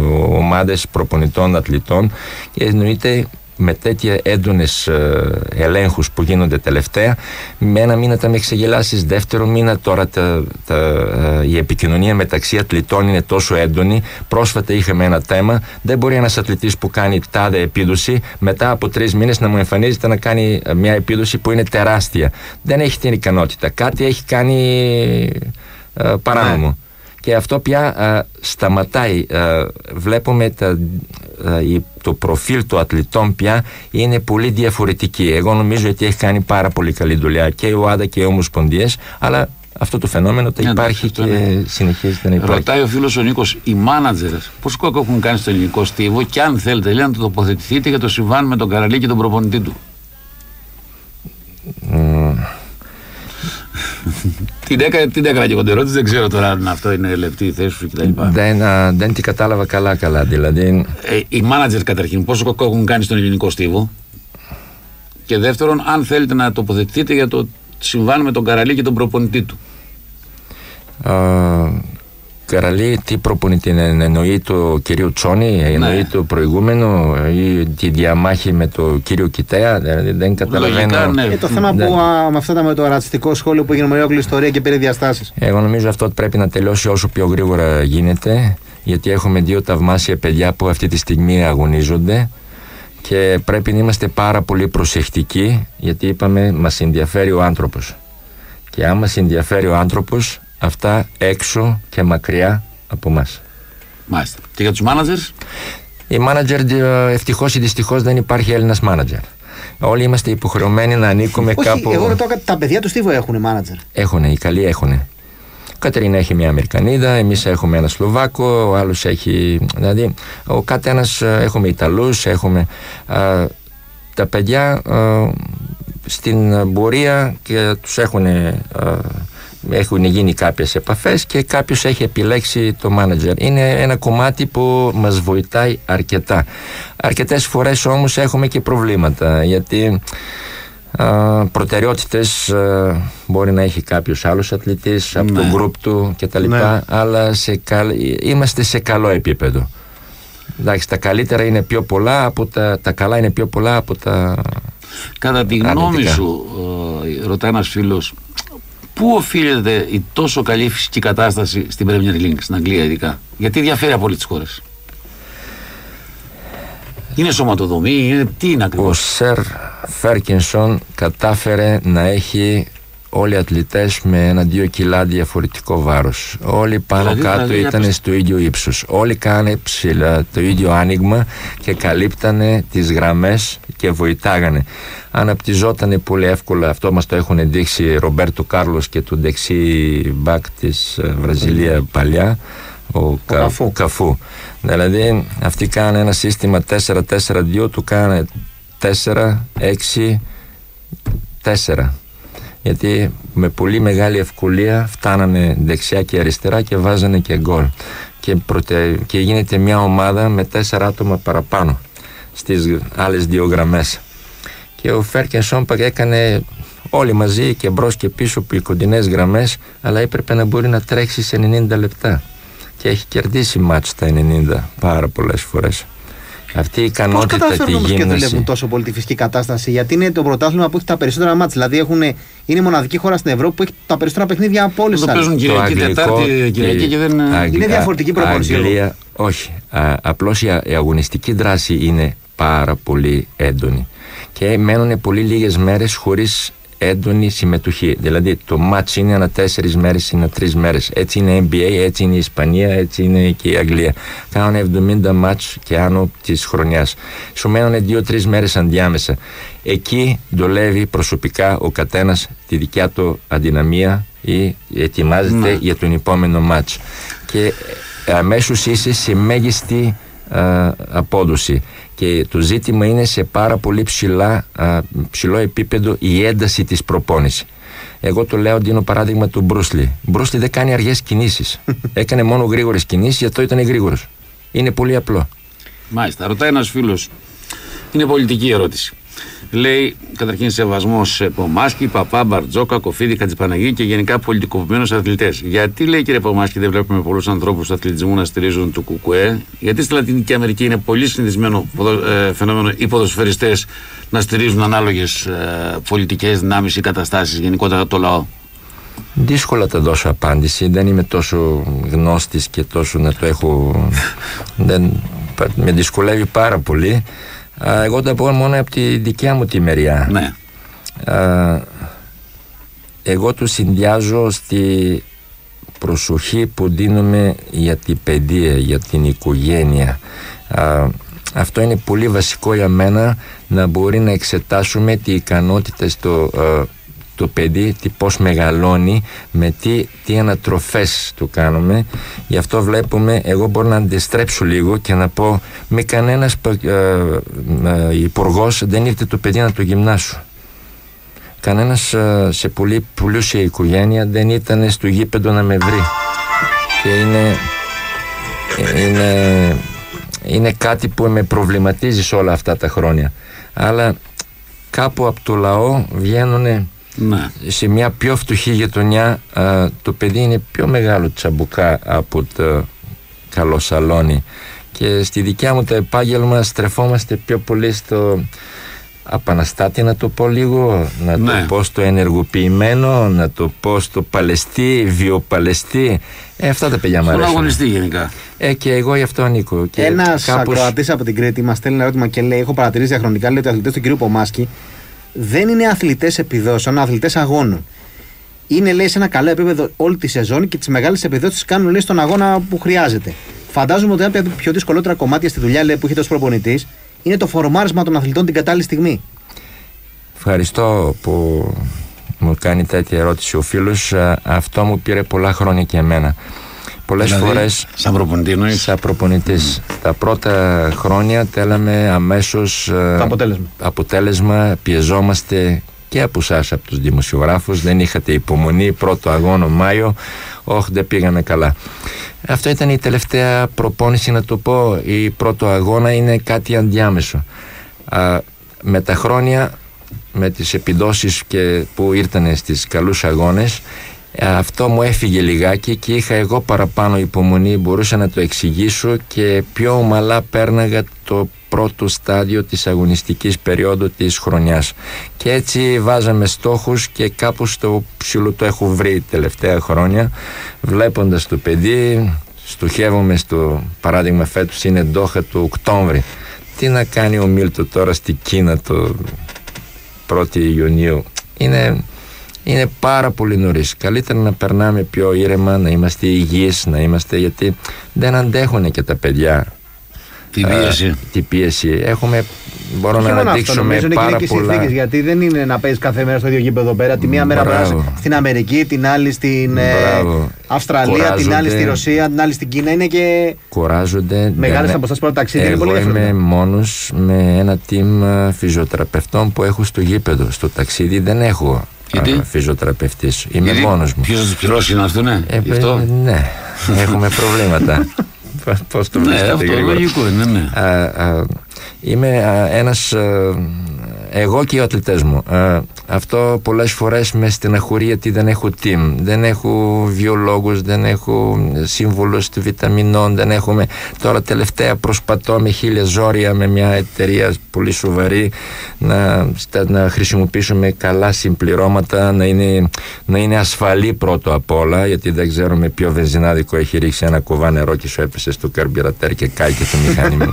ομάδες προπονητών, αθλητών, εννοείται με τέτοια έντονες ε, ελέγχους που γίνονται τελευταία, με ένα μήνα θα με εξεγελάσεις, δεύτερο μήνα τώρα τα, τα, ε, η επικοινωνία μεταξύ αθλητών είναι τόσο έντονη. Πρόσφατα είχαμε ένα θέμα, δεν μπορεί ένας αθλητής που κάνει τάδε επίδοση μετά από τρεις μήνες να μου εμφανίζεται να κάνει μια επίδοση που είναι τεράστια. Δεν έχει την ικανότητα, κάτι έχει κάνει ε, παράνομο. Yeah. Και αυτό πια α, σταματάει. Α, βλέπουμε τα, α, η, το προφίλ των αθλητών πια είναι πολύ διαφορετική. Εγώ νομίζω ότι έχει κάνει πάρα πολύ καλή δουλειά και η ΟΑΔΑ και οι Ομοσπονδίες, αλλά αυτό το φαινόμενο θα υπάρχει και είναι. Συνεχίζεται να υπάρχει. Ρωτάει ο φίλος ο Νίκος, οι μάνατζερες πώς κόκκο έχουν κάνει στο ελληνικό στίβο και αν θέλετε λέει, να το τοποθετηθείτε για το συμβάν με τον Καραλή και τον προπονητή του. Mm. Την έκανα, την έκανα και εγώ την ερώτηση, δεν ξέρω τώρα αν αυτό είναι λεπτή η θέση σου κτλ. Δεν, α, δεν την κατάλαβα καλά καλά δηλαδή. Ε, οι μάνατζερ καταρχήν πόσο κόκκο έχουν κάνει στον ελληνικό στίβο και δεύτερον αν θέλετε να τοποθετηθείτε για το συμβάν με τον Καραλή και τον προπονητή του. Α, Καραλή τι προπονητή είναι, εννοεί το κύριο Τσόνι, εννοεί ναι. το προηγούμενο ή τη διαμάχη με το κύριο Κιτέα, δηλαδή δεν καταλαβαίνω. Ναι. Ε, το θέμα ναι. που α, με αυτό με το ρατσιστικό σχόλιο που έγινε με ολόκληρη ιστορία και πήρε διαστάσεις. Εγώ νομίζω αυτό πρέπει να τελειώσει όσο πιο γρήγορα γίνεται, γιατί έχουμε δύο ταυμάσια παιδιά που αυτή τη στιγμή αγωνίζονται και πρέπει να είμαστε πάρα πολύ προσεκτικοί, γιατί είπαμε μας ενδιαφέρει ο άνθρωπος. Και αν μας ενδιαφέρει ο άνθρωπος, αυτά έξω και μακριά από μας. Μάλιστα. Και για τους managers? Οι manager ευτυχώς ή δυστυχώς δεν υπάρχει Έλληνας manager. Όλοι είμαστε υποχρεωμένοι να ανήκουμε Όχι, κάπου. Εγώ ρωτάω, τα παιδιά του Στίβο έχουν manager. Έχουνε, οι καλοί έχουνε. Ο Κατερίνα έχει μια Αμερικανίδα, εμείς έχουμε ένα Σλοβάκο, ο άλλος έχει. Δηλαδή, ο κάθε ένας έχουμε Ιταλούς, έχουμε. Α, τα παιδιά α, στην πορεία και τους έχουν. Α, έχουν γίνει κάποιες επαφές και κάποιος έχει επιλέξει το manager. Είναι ένα κομμάτι που μας βοηθάει αρκετά. Αρκετές φορές όμως έχουμε και προβλήματα, γιατί α, προτεραιότητες α, μπορεί να έχει κάποιος άλλος αθλητής από ναι. το γκρουπ του κτλ. Ναι. Αλλά σε καλ... είμαστε σε καλό επίπεδο. Εντάξει, τα καλύτερα είναι πιο πολλά από τα, τα καλά είναι πιο πολλά από τα. Κατά τη γνώμη σου, ε, ρωτά ένας φίλος, πού οφείλεται η τόσο καλή φυσική κατάσταση στην Premier League, στην Αγγλία ειδικά? Γιατί διαφέρει από όλες τις χώρες? Είναι σωματοδομή, είναι, τι είναι ακριβώς? Ο Σερ Φέρκινσον κατάφερε να έχει όλοι οι αθλητές με ένα-δύο κιλά διαφορετικό βάρος. Όλοι πάνω δηλαδή, κάτω δηλαδή, ήταν δηλαδή, στο ίδιο ύψος. Όλοι κάνανε ψηλά το ίδιο άνοιγμα και καλύπτανε τις γραμμές και βοηθάγανε. Αναπτυζότανε πολύ εύκολα. Αυτό μας το έχουν δείξει Ρομπέρτο Κάρλος και του δεξί μπακ της Βραζιλία παλιά, ο, ο Κα, Καφού. Καφού. Δηλαδή αυτοί κάνανε ένα σύστημα τέσσερα τέσσερα δύο, του κάνανε τέσσερα έξι τέσσερα. Γιατί με πολύ μεγάλη ευκολία φτάνανε δεξιά και αριστερά και βάζανε και γκολ. Και, προτε... και γίνεται μια ομάδα με τέσσερα άτομα παραπάνω στις άλλες δύο γραμμές. Και ο Φέρκινσον έκανε όλοι μαζί και μπρος και πίσω από οι κοντινές γραμμές, αλλά έπρεπε να μπορεί να τρέξει σε ενενήντα λεπτά. Και έχει κερδίσει μάτς στα ενενήντα πάρα πολλές φορές. Αυτή η ικανότητα, τη γύμναση. Πώς καταφέρουν και δουλεύουν τόσο πολύ τη φυσική κατάσταση? Γιατί είναι το πρωτάθλημα που έχει τα περισσότερα μάτς. Δηλαδή έχουν, είναι η μοναδική χώρα στην Ευρώπη που έχει τα περισσότερα παιχνίδια από όλες τις άλλες. Το παίζουν Κυριακή, Τετάρτη, Κυριακή και δεν. Αγγλία, είναι διαφορετική προπόνηση. Αγγλία, όχι. Α, απλώς η, η αγωνιστική δράση είναι πάρα πολύ έντονη. Και μένουν πολύ λίγες μέρες χωρίς έντονη συμμετοχή. Δηλαδή το μάτς είναι ανά τέσσερις μέρες, ανά τρεις μέρες. Έτσι είναι N B A, έτσι είναι η Ισπανία, έτσι είναι και η Αγγλία. Κάνουν εβδομήντα μάτς και άνω της χρονιάς. Σου μένουν δύο-τρεις μέρες αντιάμεσα. Εκεί δουλεύει προσωπικά ο καθένας τη δικιά του αδυναμία ή ετοιμάζεται mm. για τον επόμενο μάτς. Και αμέσως είσαι σε μέγιστη α, απόδοση. Και το ζήτημα είναι σε πάρα πολύ ψηλά, α, ψηλό επίπεδο η ένταση της προπόνησης. Εγώ το λέω, δίνω παράδειγμα του Μπρούσλι. Μπρούσλι δεν κάνει αργές κινήσεις. Έκανε μόνο γρήγορες κινήσεις, γιατί ήταν γρήγορος. Είναι πολύ απλό. Μάλιστα. Ρωτάει ένας φίλος, είναι πολιτική ερώτηση. Λέει, καταρχήν σεβασμός σε Πομάσκι, Παπά, Μπαρτζόκα, Κοφίδη, Χατζηπαναγή και γενικά πολιτικοποιημένους αθλητές. Γιατί, λέει, κύριε Πομάσκι, δεν βλέπουμε πολλούς ανθρώπους του αθλητισμού να στηρίζουν του Κουκουέ? Γιατί στη Λατινική Αμερική είναι πολύ συνηθισμένο ε, φαινόμενο οι ποδοσφαιριστές να στηρίζουν ανάλογες ε, πολιτικές δυνάμεις ή καταστάσεις, γενικότερα το λαό? Δύσκολα θα δώσω απάντηση. Δεν είμαι τόσο γνώστης και τόσο να το έχω. δεν, με δυσκολεύει πάρα πολύ. Εγώ τα πω μόνο από τη δικιά μου τη μεριά. Ναι. Α, εγώ το συνδυάζω στη προσοχή που δίνουμε για την παιδεία, για την οικογένεια. Α, αυτό είναι πολύ βασικό για μένα, να μπορεί να εξετάσουμε τι ικανότητες το, α, το παιδί, τι πώς μεγαλώνει, με τι, τι ανατροφές του κάνουμε. Γι' αυτό βλέπουμε, εγώ μπορώ να αντιστρέψω λίγο και να πω, με κανένας ε, ε, υπουργός δεν ήρθε το παιδί να το γυμνάσου. Κανένας ε, σε πολύ πλούσια οικογένεια δεν ήταν στο γήπεδο να με βρει. Και είναι, είναι, είναι κάτι που με προβληματίζει σε όλα αυτά τα χρόνια. Αλλά κάπου από το λαό βγαίνουν Ναι. Σε μια πιο φτωχή γειτονιά α, το παιδί είναι πιο μεγάλο τσαμπουκά από το καλό σαλόνι. Και στη δικιά μου το επάγγελμα στρεφόμαστε πιο πολύ στο απαναστάτη, να το πω λίγο, να ναι. το πω στο ενεργοποιημένο, να το πω στο παλαιστή, βιοπαλαιστή. Ε, αυτά τα παιδιά μου αρέσουν. Στον αγωνιστή γενικά. Ε, και εγώ γι' αυτό ανήκω. Ένας κάπως... ακροατής από την Κρήτη μας στέλνει ένα ερώτημα και λέει: έχω παρατηρήσει διαχρονικά, λέει ότι οι αθλητές του κ. Πομάσκη δεν είναι αθλητές επιδόσεων, είναι αθλητές αγώνων. Είναι, λέει, σε ένα καλό επίπεδο όλη τη σεζόν και τις μεγάλες επιδόσεις τις κάνουν, λέει, στον αγώνα που χρειάζεται. Φαντάζομαι ότι ένα από τα πιο δυσκολότερα κομμάτια στη δουλειά, λέει, που έχετε ως προπονητής είναι το φορμάρισμα των αθλητών την κατάλληλη στιγμή. Ευχαριστώ που μου κάνει τέτοια ερώτηση ο φίλος. Αυτό μου πήρε πολλά χρόνια και εμένα. Πολλές δηλαδή, φορές σαν προπονητή εννοείς? Σαν προπονητής. Mm. Τα πρώτα χρόνια θέλαμε αμέσως το αποτέλεσμα. αποτέλεσμα, πιεζόμαστε και από εσάς, από τους δημοσιογράφους. Δεν είχατε υπομονή, πρώτο αγώνα Μάιο, όχι, δεν πήγαμε καλά. Αυτό ήταν η τελευταία προπόνηση, να το πω. Η πρώτο αγώνα είναι κάτι αντιάμεσο. Α, με τα χρόνια, με τις επιδόσεις και που ήρθαν στις καλούς αγώνες, αυτό μου έφυγε λιγάκι και είχα εγώ παραπάνω υπομονή, μπορούσα να το εξηγήσω και πιο ομαλά πέρναγα το πρώτο στάδιο της αγωνιστικής περίοδου της χρονιάς. Και έτσι βάζαμε στόχους και κάπου στο ψηλό το έχω βρει τελευταία χρόνια, βλέποντας το παιδί. Στοχεύομαι στο παράδειγμα, φέτος είναι Ντόχα του Οκτώβρη. Τι να κάνει ο Μίλτο τώρα στη Κίνα το πρώτη Ιουνίου? Είναι, είναι πάρα πολύ νωρίς. Καλύτερα να περνάμε πιο ήρεμα, να είμαστε υγιείς, να είμαστε, γιατί δεν αντέχουν και τα παιδιά την πίεση. Α, την πίεση. Έχουμε, μπορώ και να αναδείξουμε αυτό, πάρα είναι πολλά. Συνθήκες, γιατί δεν είναι να παίζει κάθε μέρα στο ίδιο γήπεδο εδώ πέρα. Τη μία μέρα πέρασε στην Αμερική, την άλλη στην ε, Αυστραλία, κουράζονται, την άλλη στη Ρωσία, την άλλη στην Κίνα. Είναι και κουράζονται. μεγάλες αποστάσεις πρώτα ταξίδι. Εγώ είναι πολύ είμαι εύκολο. μόνος με ένα team φυζιοθεραπευτών που έχω στο γήπεδο. Στο ταξίδι δεν έχω φυζιοθεραπευτής. Είμαι γιατί μόνος μου. Ποιος θα τους πληρώσει να έρθουν, ναι? Ε, αυτό. Ναι, έχουμε προβλήματα. Πώς το βρίσκεται? Ναι, αυτό λογικό είναι, ναι. Α, α, είμαι α, ένας, α, εγώ και οι αθλητές μου. Α, αυτό πολλές φορές με στεναχωρεί, γιατί δεν έχω team, δεν έχω βιολόγους, δεν έχω σύμβουλους βιταμινών, δεν έχουμε. Τώρα τελευταία προσπαθώ με χίλια ζόρια με μια εταιρεία πολύ σοβαρή να, να χρησιμοποιήσουμε καλά συμπληρώματα, να είναι, να είναι ασφαλή πρώτο απ' όλα, γιατί δεν ξέρω με ποιο βενζινάδικο έχει ρίξει ένα κουβά νερό και σου έπεσε στο καρμπυρατέρ και κάηκε το μηχάνημα.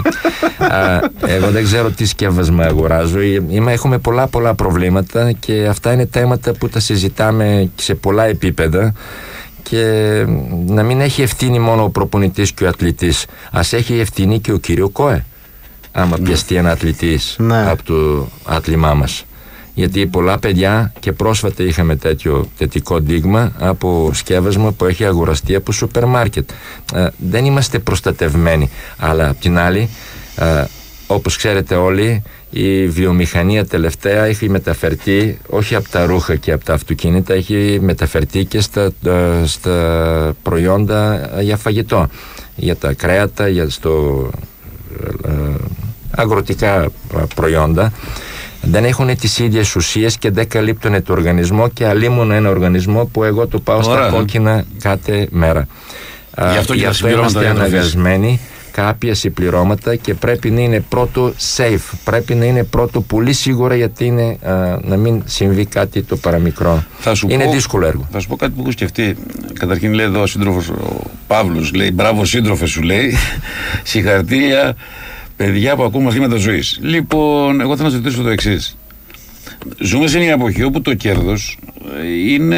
Α, εγώ δεν ξέρω τι σκεύασμα αγοράζω. Είμαι, έχουμε πολλά πολλά προβλήματα και αυτά είναι θέματα που τα συζητάμε σε πολλά επίπεδα, και να μην έχει ευθύνη μόνο ο προπονητής και ο αθλητής. Ας έχει ευθύνη και ο κύριο Κόε, άμα πιαστεί ένα αθλητής ναι. από το άθλημά μας. Γιατί πολλά παιδιά, και πρόσφατα είχαμε τέτοιο θετικό δείγμα από σκεύασμα που έχει αγοραστεί από σούπερ μάρκετ. Ε, δεν είμαστε προστατευμένοι. Αλλά απ' την άλλη, ε, όπως ξέρετε όλοι, η βιομηχανία τελευταία έχει μεταφερθεί όχι από τα ρούχα και από τα αυτοκίνητα, έχει μεταφερθεί και στα, στα προϊόντα για φαγητό, για τα κρέατα, για στο ε, αγροτικά προϊόντα. Δεν έχουν τις ίδιες ουσίες και δεν καλύπτουν το οργανισμό, και αλίμονο ένα οργανισμό που εγώ το πάω Ωραία. στα κόκκινα κάθε μέρα. Γι' αυτό, Γι αυτό είμαστε αναγκασμένοι κάποια συμπληρώματα, και πρέπει να είναι πρώτο safe, πρέπει να είναι πρώτο πολύ σίγουρα, γιατί είναι α, να μην συμβεί κάτι το παραμικρό. Είναι πω, δύσκολο έργο. Θα σου πω κάτι που έχω σκεφτεί. Καταρχήν λέει εδώ ο σύντροφος ο Παύλος, λέει μπράβο σύντροφε, σου λέει, συγχαρητήρια παιδιά που ακούμε μαθήματα ζωής. Λοιπόν, εγώ θέλω να σας ρωτήσω το εξής. Ζούμε σε μια εποχή όπου το κέρδος είναι,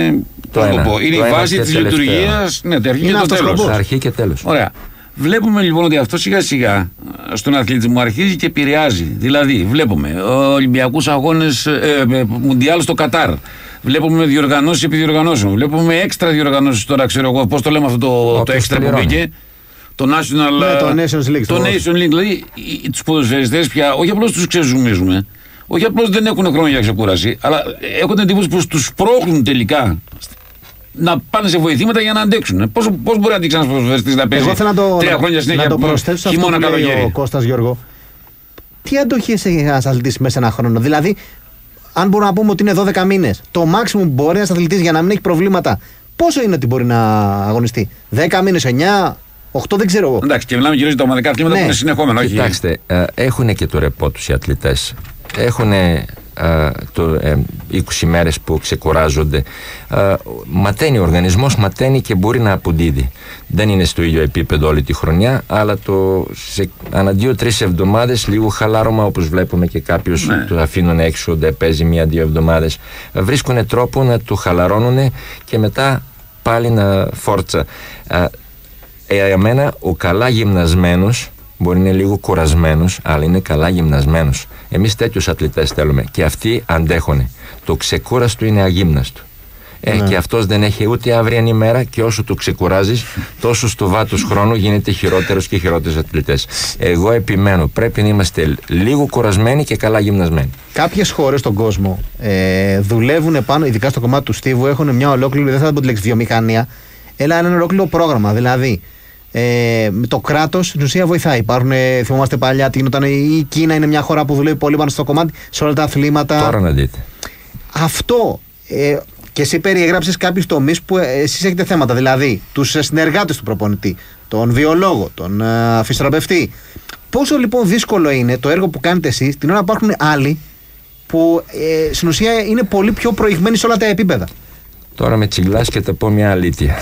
το ένα, το πω, είναι το η βάση της λειτουργίας. Ναι, το αρχή και το τέλος. Αρχή και τέλος. Ωραία. Βλέπουμε λοιπόν ότι αυτό σιγά σιγά στον αθλητισμό αρχίζει και επηρεάζει. Δηλαδή, βλέπουμε Ολυμπιακούς αγώνες, ε, Μουντιάλ στο Κατάρ. Βλέπουμε διοργανώσεις επί διοργανώσεων. Βλέπουμε έξτρα διοργανώσεις τώρα, ξέρω εγώ, πώς το λέμε αυτό το, το έξτρα που μπήκε. Το National, ναι, το Nations League. Το Nations League. Δηλαδή, τους ποδοσφαιριστές πια, όχι απλώς τους ξεζουμίζουμε, όχι απλώς δεν έχουν χρόνο για ξεκούραση, αλλά έχουν την εντύπωση πως τους πρόχνουν τελικά να πάνε σε βοηθήματα για να αντέξουν. Πώς, πώς μπορεί να αντέξει ένας ποδοσφαιριστής να παίζει τρία χρόνια συνέχεια, να το προσθέσω αυτό που λέει ο Κώστας Γιώργο. Τι αντοχή έχει ένας αθλητής μέσα σε ένα χρόνο? Δηλαδή, αν μπορούμε να πούμε ότι είναι δώδεκα μήνες, το maximum που μπορεί ένας αθλητής για να μην έχει προβλήματα, πόσο είναι ότι μπορεί να αγωνιστεί? δέκα μήνες, εννιά, οκτώ, δεν ξέρω εγώ. Εντάξει, και μιλάμε κυρίως για τα ομαδικά αθλήματα, ναι, που είναι συνεχόμενα. Κοιτάξτε, ε, έχουν και το ρεπό τους οι αθλητές. Έχουν ε, το, ε, είκοσι μέρες που ξεκουράζονται. Ε, ματαίνει ο οργανισμός, ματαίνει και μπορεί να αποδίδει. Δεν είναι στο ίδιο επίπεδο όλη τη χρονιά, αλλά το, σε, ανά δύο-τρεις εβδομάδες λίγο χαλάρωμα, όπως βλέπουμε και κάποιους, ναι, το αφήνουν έξω, δεν παίζει μία-δύο εβδομάδες. Βρίσκουν τρόπο να το χαλαρώνουν και μετά πάλι να φόρτσα. Ε, ε, για μένα ο καλά γυμνασμένος μπορεί να είναι λίγο κουρασμένος, αλλά είναι καλά γυμνασμένος. Εμείς τέτοιους αθλητές θέλουμε και αυτοί αντέχουν. Το ξεκούραστο είναι αγύμναστο. Ε, ναι. Και αυτός δεν έχει ούτε αυριανή μέρα, και όσο το ξεκουράζεις, τόσο στο βάθος χρόνου γίνεται χειρότερος και χειρότερος αθλητές. Εγώ επιμένω, πρέπει να είμαστε λίγο κουρασμένοι και καλά γυμνασμένοι. Κάποιες χώρες στον κόσμο ε, δουλεύουν πάνω, ειδικά στο κομμάτι του στίβου, έχουν μια ολόκληρη, δεν θα πω τη λέξη βιομηχανία, αλλά ένα ολόκληρο πρόγραμμα. Δηλαδή, Ε, το κράτος στην ουσία βοηθάει. Υπάρχουν, ε, θυμόμαστε παλιά τι γινόταν, η Κίνα είναι μια χώρα που δουλεύει πολύ πάνω στο κομμάτι, σε όλα τα αθλήματα. Τώρα να δείτε. Αυτό. Ε, και εσύ περιέγραψες κάποιους τομείς που ε, εσείς έχετε θέματα. Δηλαδή, τους συνεργάτες του προπονητή, τον βιολόγο, τον ε, φυσιοθεραπευτή. Πόσο λοιπόν δύσκολο είναι το έργο που κάνετε εσείς την ώρα που υπάρχουν άλλοι που ε, στην ουσία είναι πολύ πιο προηγμένοι σε όλα τα επίπεδα? Τώρα με τσιγκλάς και θα πω μια αλήθεια.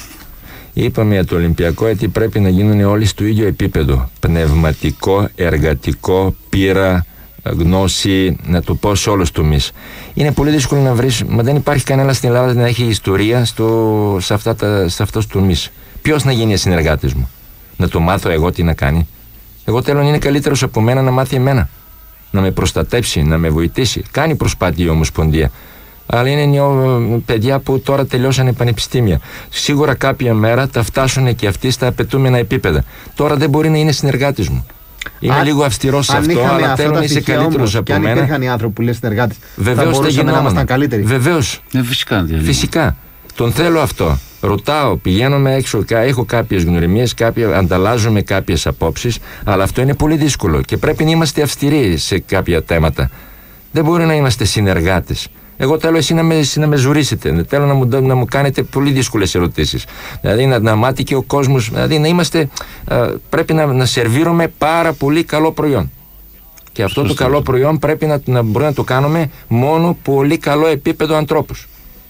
Είπαμε για το Ολυμπιακό ότι πρέπει να γίνουν όλοι στο ίδιο επίπεδο. Πνευματικό, εργατικό, πείρα, γνώση, να το πω σε όλους τους τομείς. Είναι πολύ δύσκολο να βρεις, μα δεν υπάρχει κανένα στην Ελλάδα να έχει ιστορία στο, σε, αυτά τα, σε αυτούς τους τομείς. Ποιος να γίνει συνεργάτης μου? Να το μάθω εγώ τι να κάνει? Εγώ θέλω να είναι καλύτερος από μένα, να μάθει εμένα. Να με προστατέψει, να με βοηθήσει. Κάνει προσπάθεια η Ομοσπονδία. Αλλά είναι παιδιά που τώρα τελειώσανε πανεπιστήμια. Σίγουρα κάποια μέρα θα φτάσουν και αυτοί στα απαιτούμενα επίπεδα. Τώρα δεν μπορεί να είναι συνεργάτης μου. Είμαι Α, λίγο αυστηρός σε αυτό, αλλά θέλω να είσαι καλύτερος από μένα. Και αν υπήρχαν οι άνθρωποι που λένε συνεργάτης, βεβαίως θα μπορούσαμε να ήμασταν καλύτεροι. Βεβαίως. Ναι, φυσικά, φυσικά. Τον θέλω αυτό. Ρωτάω, πηγαίνουμε έξω, έχω κάποιες γνωριμίες, κάποια, ανταλλάζουμε κάποιες απόψεις, αλλά αυτό είναι πολύ δύσκολο και πρέπει να είμαστε αυστηροί σε κάποια θέματα. Δεν μπορεί να είμαστε συνεργάτες. Εγώ θέλω εσύ να με, να με ζουρίσετε. Θέλω να μου, να μου κάνετε πολύ δύσκολες ερωτήσεις. Δηλαδή να, να μάθει και ο κόσμος. Δηλαδή να είμαστε. Α, πρέπει να, να σερβίρουμε πάρα πολύ καλό προϊόν. Και αυτό Σωστή. το καλό προϊόν πρέπει να, να μπορούμε να το κάνουμε μόνο πολύ καλό επίπεδο ανθρώπους.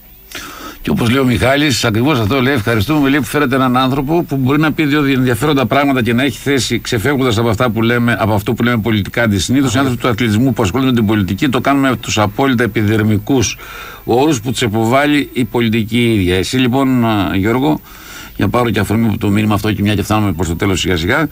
Και όπως λέει ο Μιχάλης, ακριβώς αυτό λέει. Ευχαριστούμε λέει, που φέρετε έναν άνθρωπο που μπορεί να πει δύο ενδιαφέροντα πράγματα και να έχει θέση, ξεφεύγοντας από, αυτά που λέμε, από αυτό που λέμε πολιτικά αντισυνήθως. Οι άνθρωποι του αθλητισμού που ασχολούνται με την πολιτική το κάνουμε με τους απόλυτα επιδερμικούς όρους που τους υποβάλλει η πολιτική ίδια. Εσύ λοιπόν, Γιώργο, για πάρω και αφορμή από το μήνυμα αυτό και μια και φτάνουμε προς το τέλος σιγά σιγά.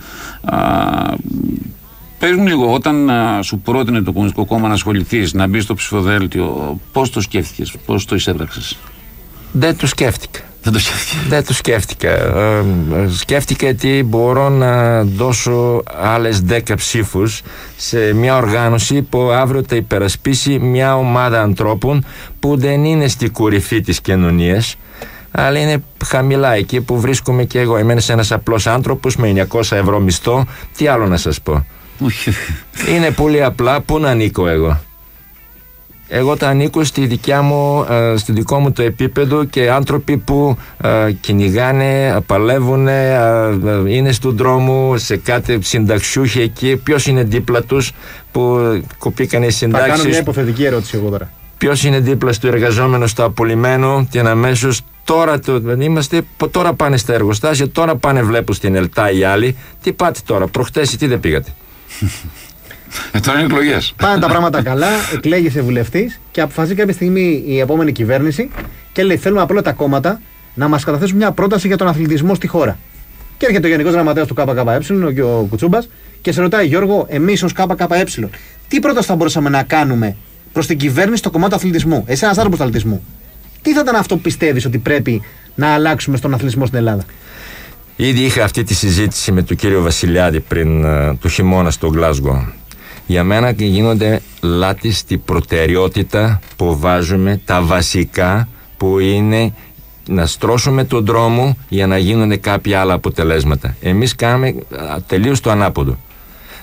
Πες μου λίγο, όταν α, σου πρότεινε το Κομμουνιστικό Κόμμα να ασχοληθείς, να μπεις στο ψηφοδέλτιο, πώς το σκέφτηκες, πώς το εισέπραξες? Δεν το σκέφτηκα. Δεν το σκέφτηκα. Δεν το σκέφτηκα. Ε, σκέφτηκα ότι μπορώ να δώσω άλλες δέκα ψήφους σε μια οργάνωση που αύριο θα υπερασπίσει μια ομάδα ανθρώπων που δεν είναι στη κορυφή της κοινωνίας, αλλά είναι χαμηλά εκεί που βρίσκομαι και εγώ. Είμαι ένας απλός άνθρωπος με εννιακόσια ευρώ μισθό. Τι άλλο να σας πω? Είναι πολύ απλά. Πού να ανήκω εγώ? Εγώ τα ανήκω στη δικιά μου, στη δικό μου το επίπεδο και άνθρωποι που α, κυνηγάνε, παλεύουν, είναι στον δρόμο, σε κάτι συνταξιούχοι εκεί. Ποιος είναι δίπλα τους που κοπήκανε οι συντάξεις? Θα κάνω μια υποθετική ερώτηση εγώ τώρα. Ποιος είναι δίπλα στο εργαζόμενο, στο απολυμμένο και αμέσως τώρα το, είμαστε, τώρα πάνε στα εργοστάσια, τώρα πάνε βλέπω στην ΕΛΤΑ οι άλλοι. Τι πάτε τώρα, προχτές τι δεν πήγατε? Ε, τώρα είναι εκλογές. Πάνε τα πράγματα καλά, εκλέγεσαι βουλευτής και αποφασίζει κάποια στιγμή η επόμενη κυβέρνηση και λέει: θέλουμε απλά τα κόμματα να μας καταθέσουν μια πρόταση για τον αθλητισμό στη χώρα. Και έρχεται ο Γενικός Γραμματέας του ΚΚΕ, ο Κουτσούμπας, και σε ρωτάει: Γιώργο, εμείς ως ΚΚΕ, τι πρόταση θα μπορούσαμε να κάνουμε προς την κυβέρνηση στο κομμάτι του αθλητισμού? Εσύ, ένας άνθρωπος του αθλητισμού, τι θα ήταν αυτό που πιστεύεις ότι πρέπει να αλλάξουμε στον αθλητισμό στην Ελλάδα? Ήδη είχα αυτή τη συζήτηση με τον κύριο Βασιλιάδη πριν uh, το χειμώνα στο Γκλάσγκο. Για μένα γίνονται λάθη στη προτεραιότητα που βάζουμε, τα βασικά που είναι να στρώσουμε τον δρόμο για να γίνονται κάποια άλλα αποτελέσματα. Εμείς κάνουμε τελείως το ανάποδο.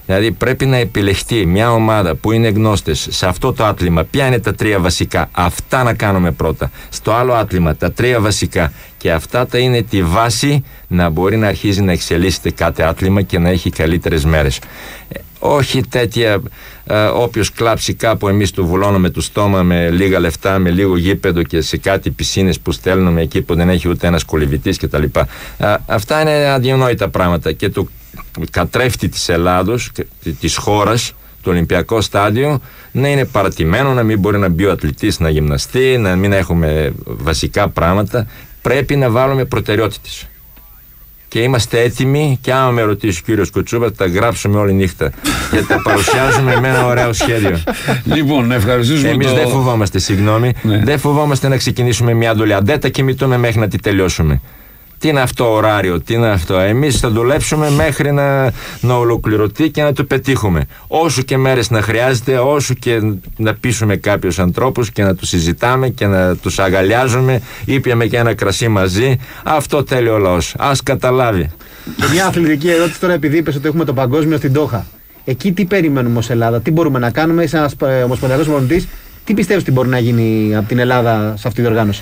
Δηλαδή πρέπει να επιλεχτεί μια ομάδα που είναι γνώστες σε αυτό το άθλημα. Ποια είναι τα τρία βασικά, αυτά να κάνουμε πρώτα. Στο άλλο άθλημα τα τρία βασικά. Και αυτά τα είναι τη βάση να μπορεί να αρχίζει να εξελίσσεται κάθε άθλημα και να έχει καλύτερες μέρες. Ε, όχι τέτοια, ε, όποιος κλάψει κάπου, εμείς του βουλώνουμε το στόμα με λίγα λεφτά, με λίγο γήπεδο και σε κάτι πισίνες που στέλνουμε εκεί που δεν έχει ούτε ένας κολυβητής κτλ. Ε, αυτά είναι αδιανόητα πράγματα και το κατρέφτη της Ελλάδος, της χώρας, το Ολυμπιακό στάδιο, να είναι παρατημένο, να μην μπορεί να μπει ο αθλητής να γυμναστεί, να μην έχουμε βασικά πράγματα. Πρέπει να βάλουμε προτεραιότητες. Και είμαστε έτοιμοι, και άμα με ρωτήσει ο κύριος Κουτσούπα, τα γράψουμε όλη νύχτα και τα παρουσιάζουμε με ένα ωραίο σχέδιο. Λοιπόν, να ευχαριστήσουμε. Εμείς το... δεν φοβόμαστε, συγγνώμη, ναι. δεν φοβόμαστε να ξεκινήσουμε μια δουλειά. Δεν τα κοιμηθούμε μέχρι να τη τελειώσουμε. Τι είναι αυτό ωράριο, τι είναι αυτό. Εμείς θα δουλέψουμε μέχρι να, να ολοκληρωθεί και να το πετύχουμε. Όσο και μέρες να χρειάζεται, όσο και να πείσουμε κάποιους ανθρώπους και να τους συζητάμε και να τους αγκαλιάζουμε. Ήπιαμε και ένα κρασί μαζί. Αυτό θέλει ο λαός. Ας καταλάβει. Και μια αθλητική ερώτηση τώρα, επειδή είπες ότι έχουμε το παγκόσμιο στην Ντόχα. Εκεί τι περιμένουμε ως Ελλάδα, τι μπορούμε να κάνουμε, είσαι ένας ομοσπονδιακός προπονητής, τι πιστεύεις ότι μπορεί να γίνει από την Ελλάδα σε αυτή τη διοργάνωση?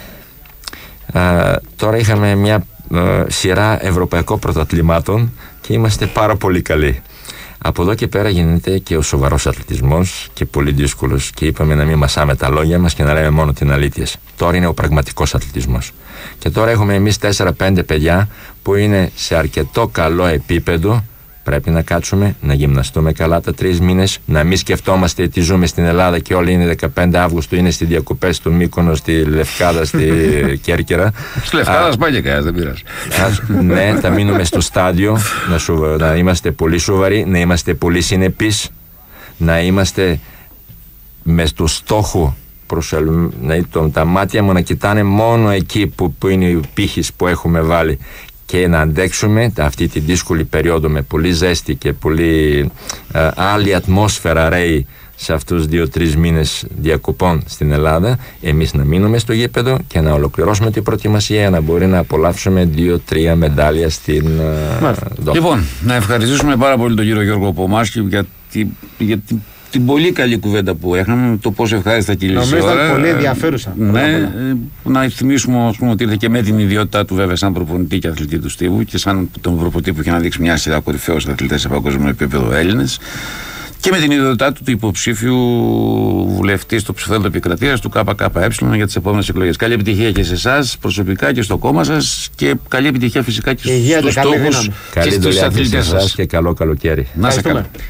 Uh, τώρα είχαμε μια uh, σειρά ευρωπαϊκών πρωταθλημάτων και είμαστε πάρα πολύ καλοί. Από εδώ και πέρα γίνεται και ο σοβαρός αθλητισμός και πολύ δύσκολος, και είπαμε να μην μασάμε τα λόγια μας και να λέμε μόνο την αλήθεια. Τώρα είναι ο πραγματικός αθλητισμός. Και τώρα έχουμε εμείς τέσσερα πέντε παιδιά που είναι σε αρκετό καλό επίπεδο. Πρέπει να κάτσουμε, να γυμναστούμε καλά τα τρεις μήνες, να μην σκεφτόμαστε τι ζούμε στην Ελλάδα και όλοι είναι δεκαπέντε Αυγούστου, είναι στις διακοπές του Μύκονο, στη Λευκάδα, στη Κέρκυρα. Στη Λευκάδα πάει και κανένας, δεν πειράζει. Ναι, θα μείνουμε στο στάδιο, να, σου, να είμαστε πολύ σοβαροί, να είμαστε πολύ συνεπείς, να είμαστε με στο στόχο, προσελ, να, το, τα μάτια μου να κοιτάνε μόνο εκεί που, που είναι οι πύχες που έχουμε βάλει, και να αντέξουμε αυτή τη δύσκολη περίοδο με πολύ ζέστη και πολύ ε, άλλη ατμόσφαιρα ρέει σε αυτούς δύο-τρεις μήνες διακοπών στην Ελλάδα. Εμείς να μείνουμε στο γήπεδο και να ολοκληρώσουμε την προετοιμασία για να μπορεί να απολαύσουμε δύο-τρία μετάλλια στην uh, Λοιπόν, να ευχαριστήσουμε πάρα πολύ τον κύριο Γιώργο Πομάσκη για, τη, για τη, την πολύ καλή κουβέντα που έχαμε, το πόσο ευχάριστα κυλήσει η ώρα. Ήταν πολύ ενδιαφέρουσα. Ναι, να θυμίσουμε πούμε, ότι ήρθε και με την ιδιότητά του βέβαια σαν προπονητή και αθλητή του Στίβου και σαν τον προπονητή που είχε να δείξει μια σειρά κορυφαίους αθλητές σε παγκόσμιο επίπεδο Έλληνες, και με την ιδιότητά του του υποψήφιου βουλευτή στο ψηφοδέλτιο επικρατείας του ΚΚΕ για τις επόμενες εκλογές. Καλή επιτυχία και σε εσάς προσωπικά και στο κόμμα σας, και καλή επιτυχία φυσικά και στους στόχους και στους αθλητές σας. Και καλό καλοκαίρι. Να είστε καλά.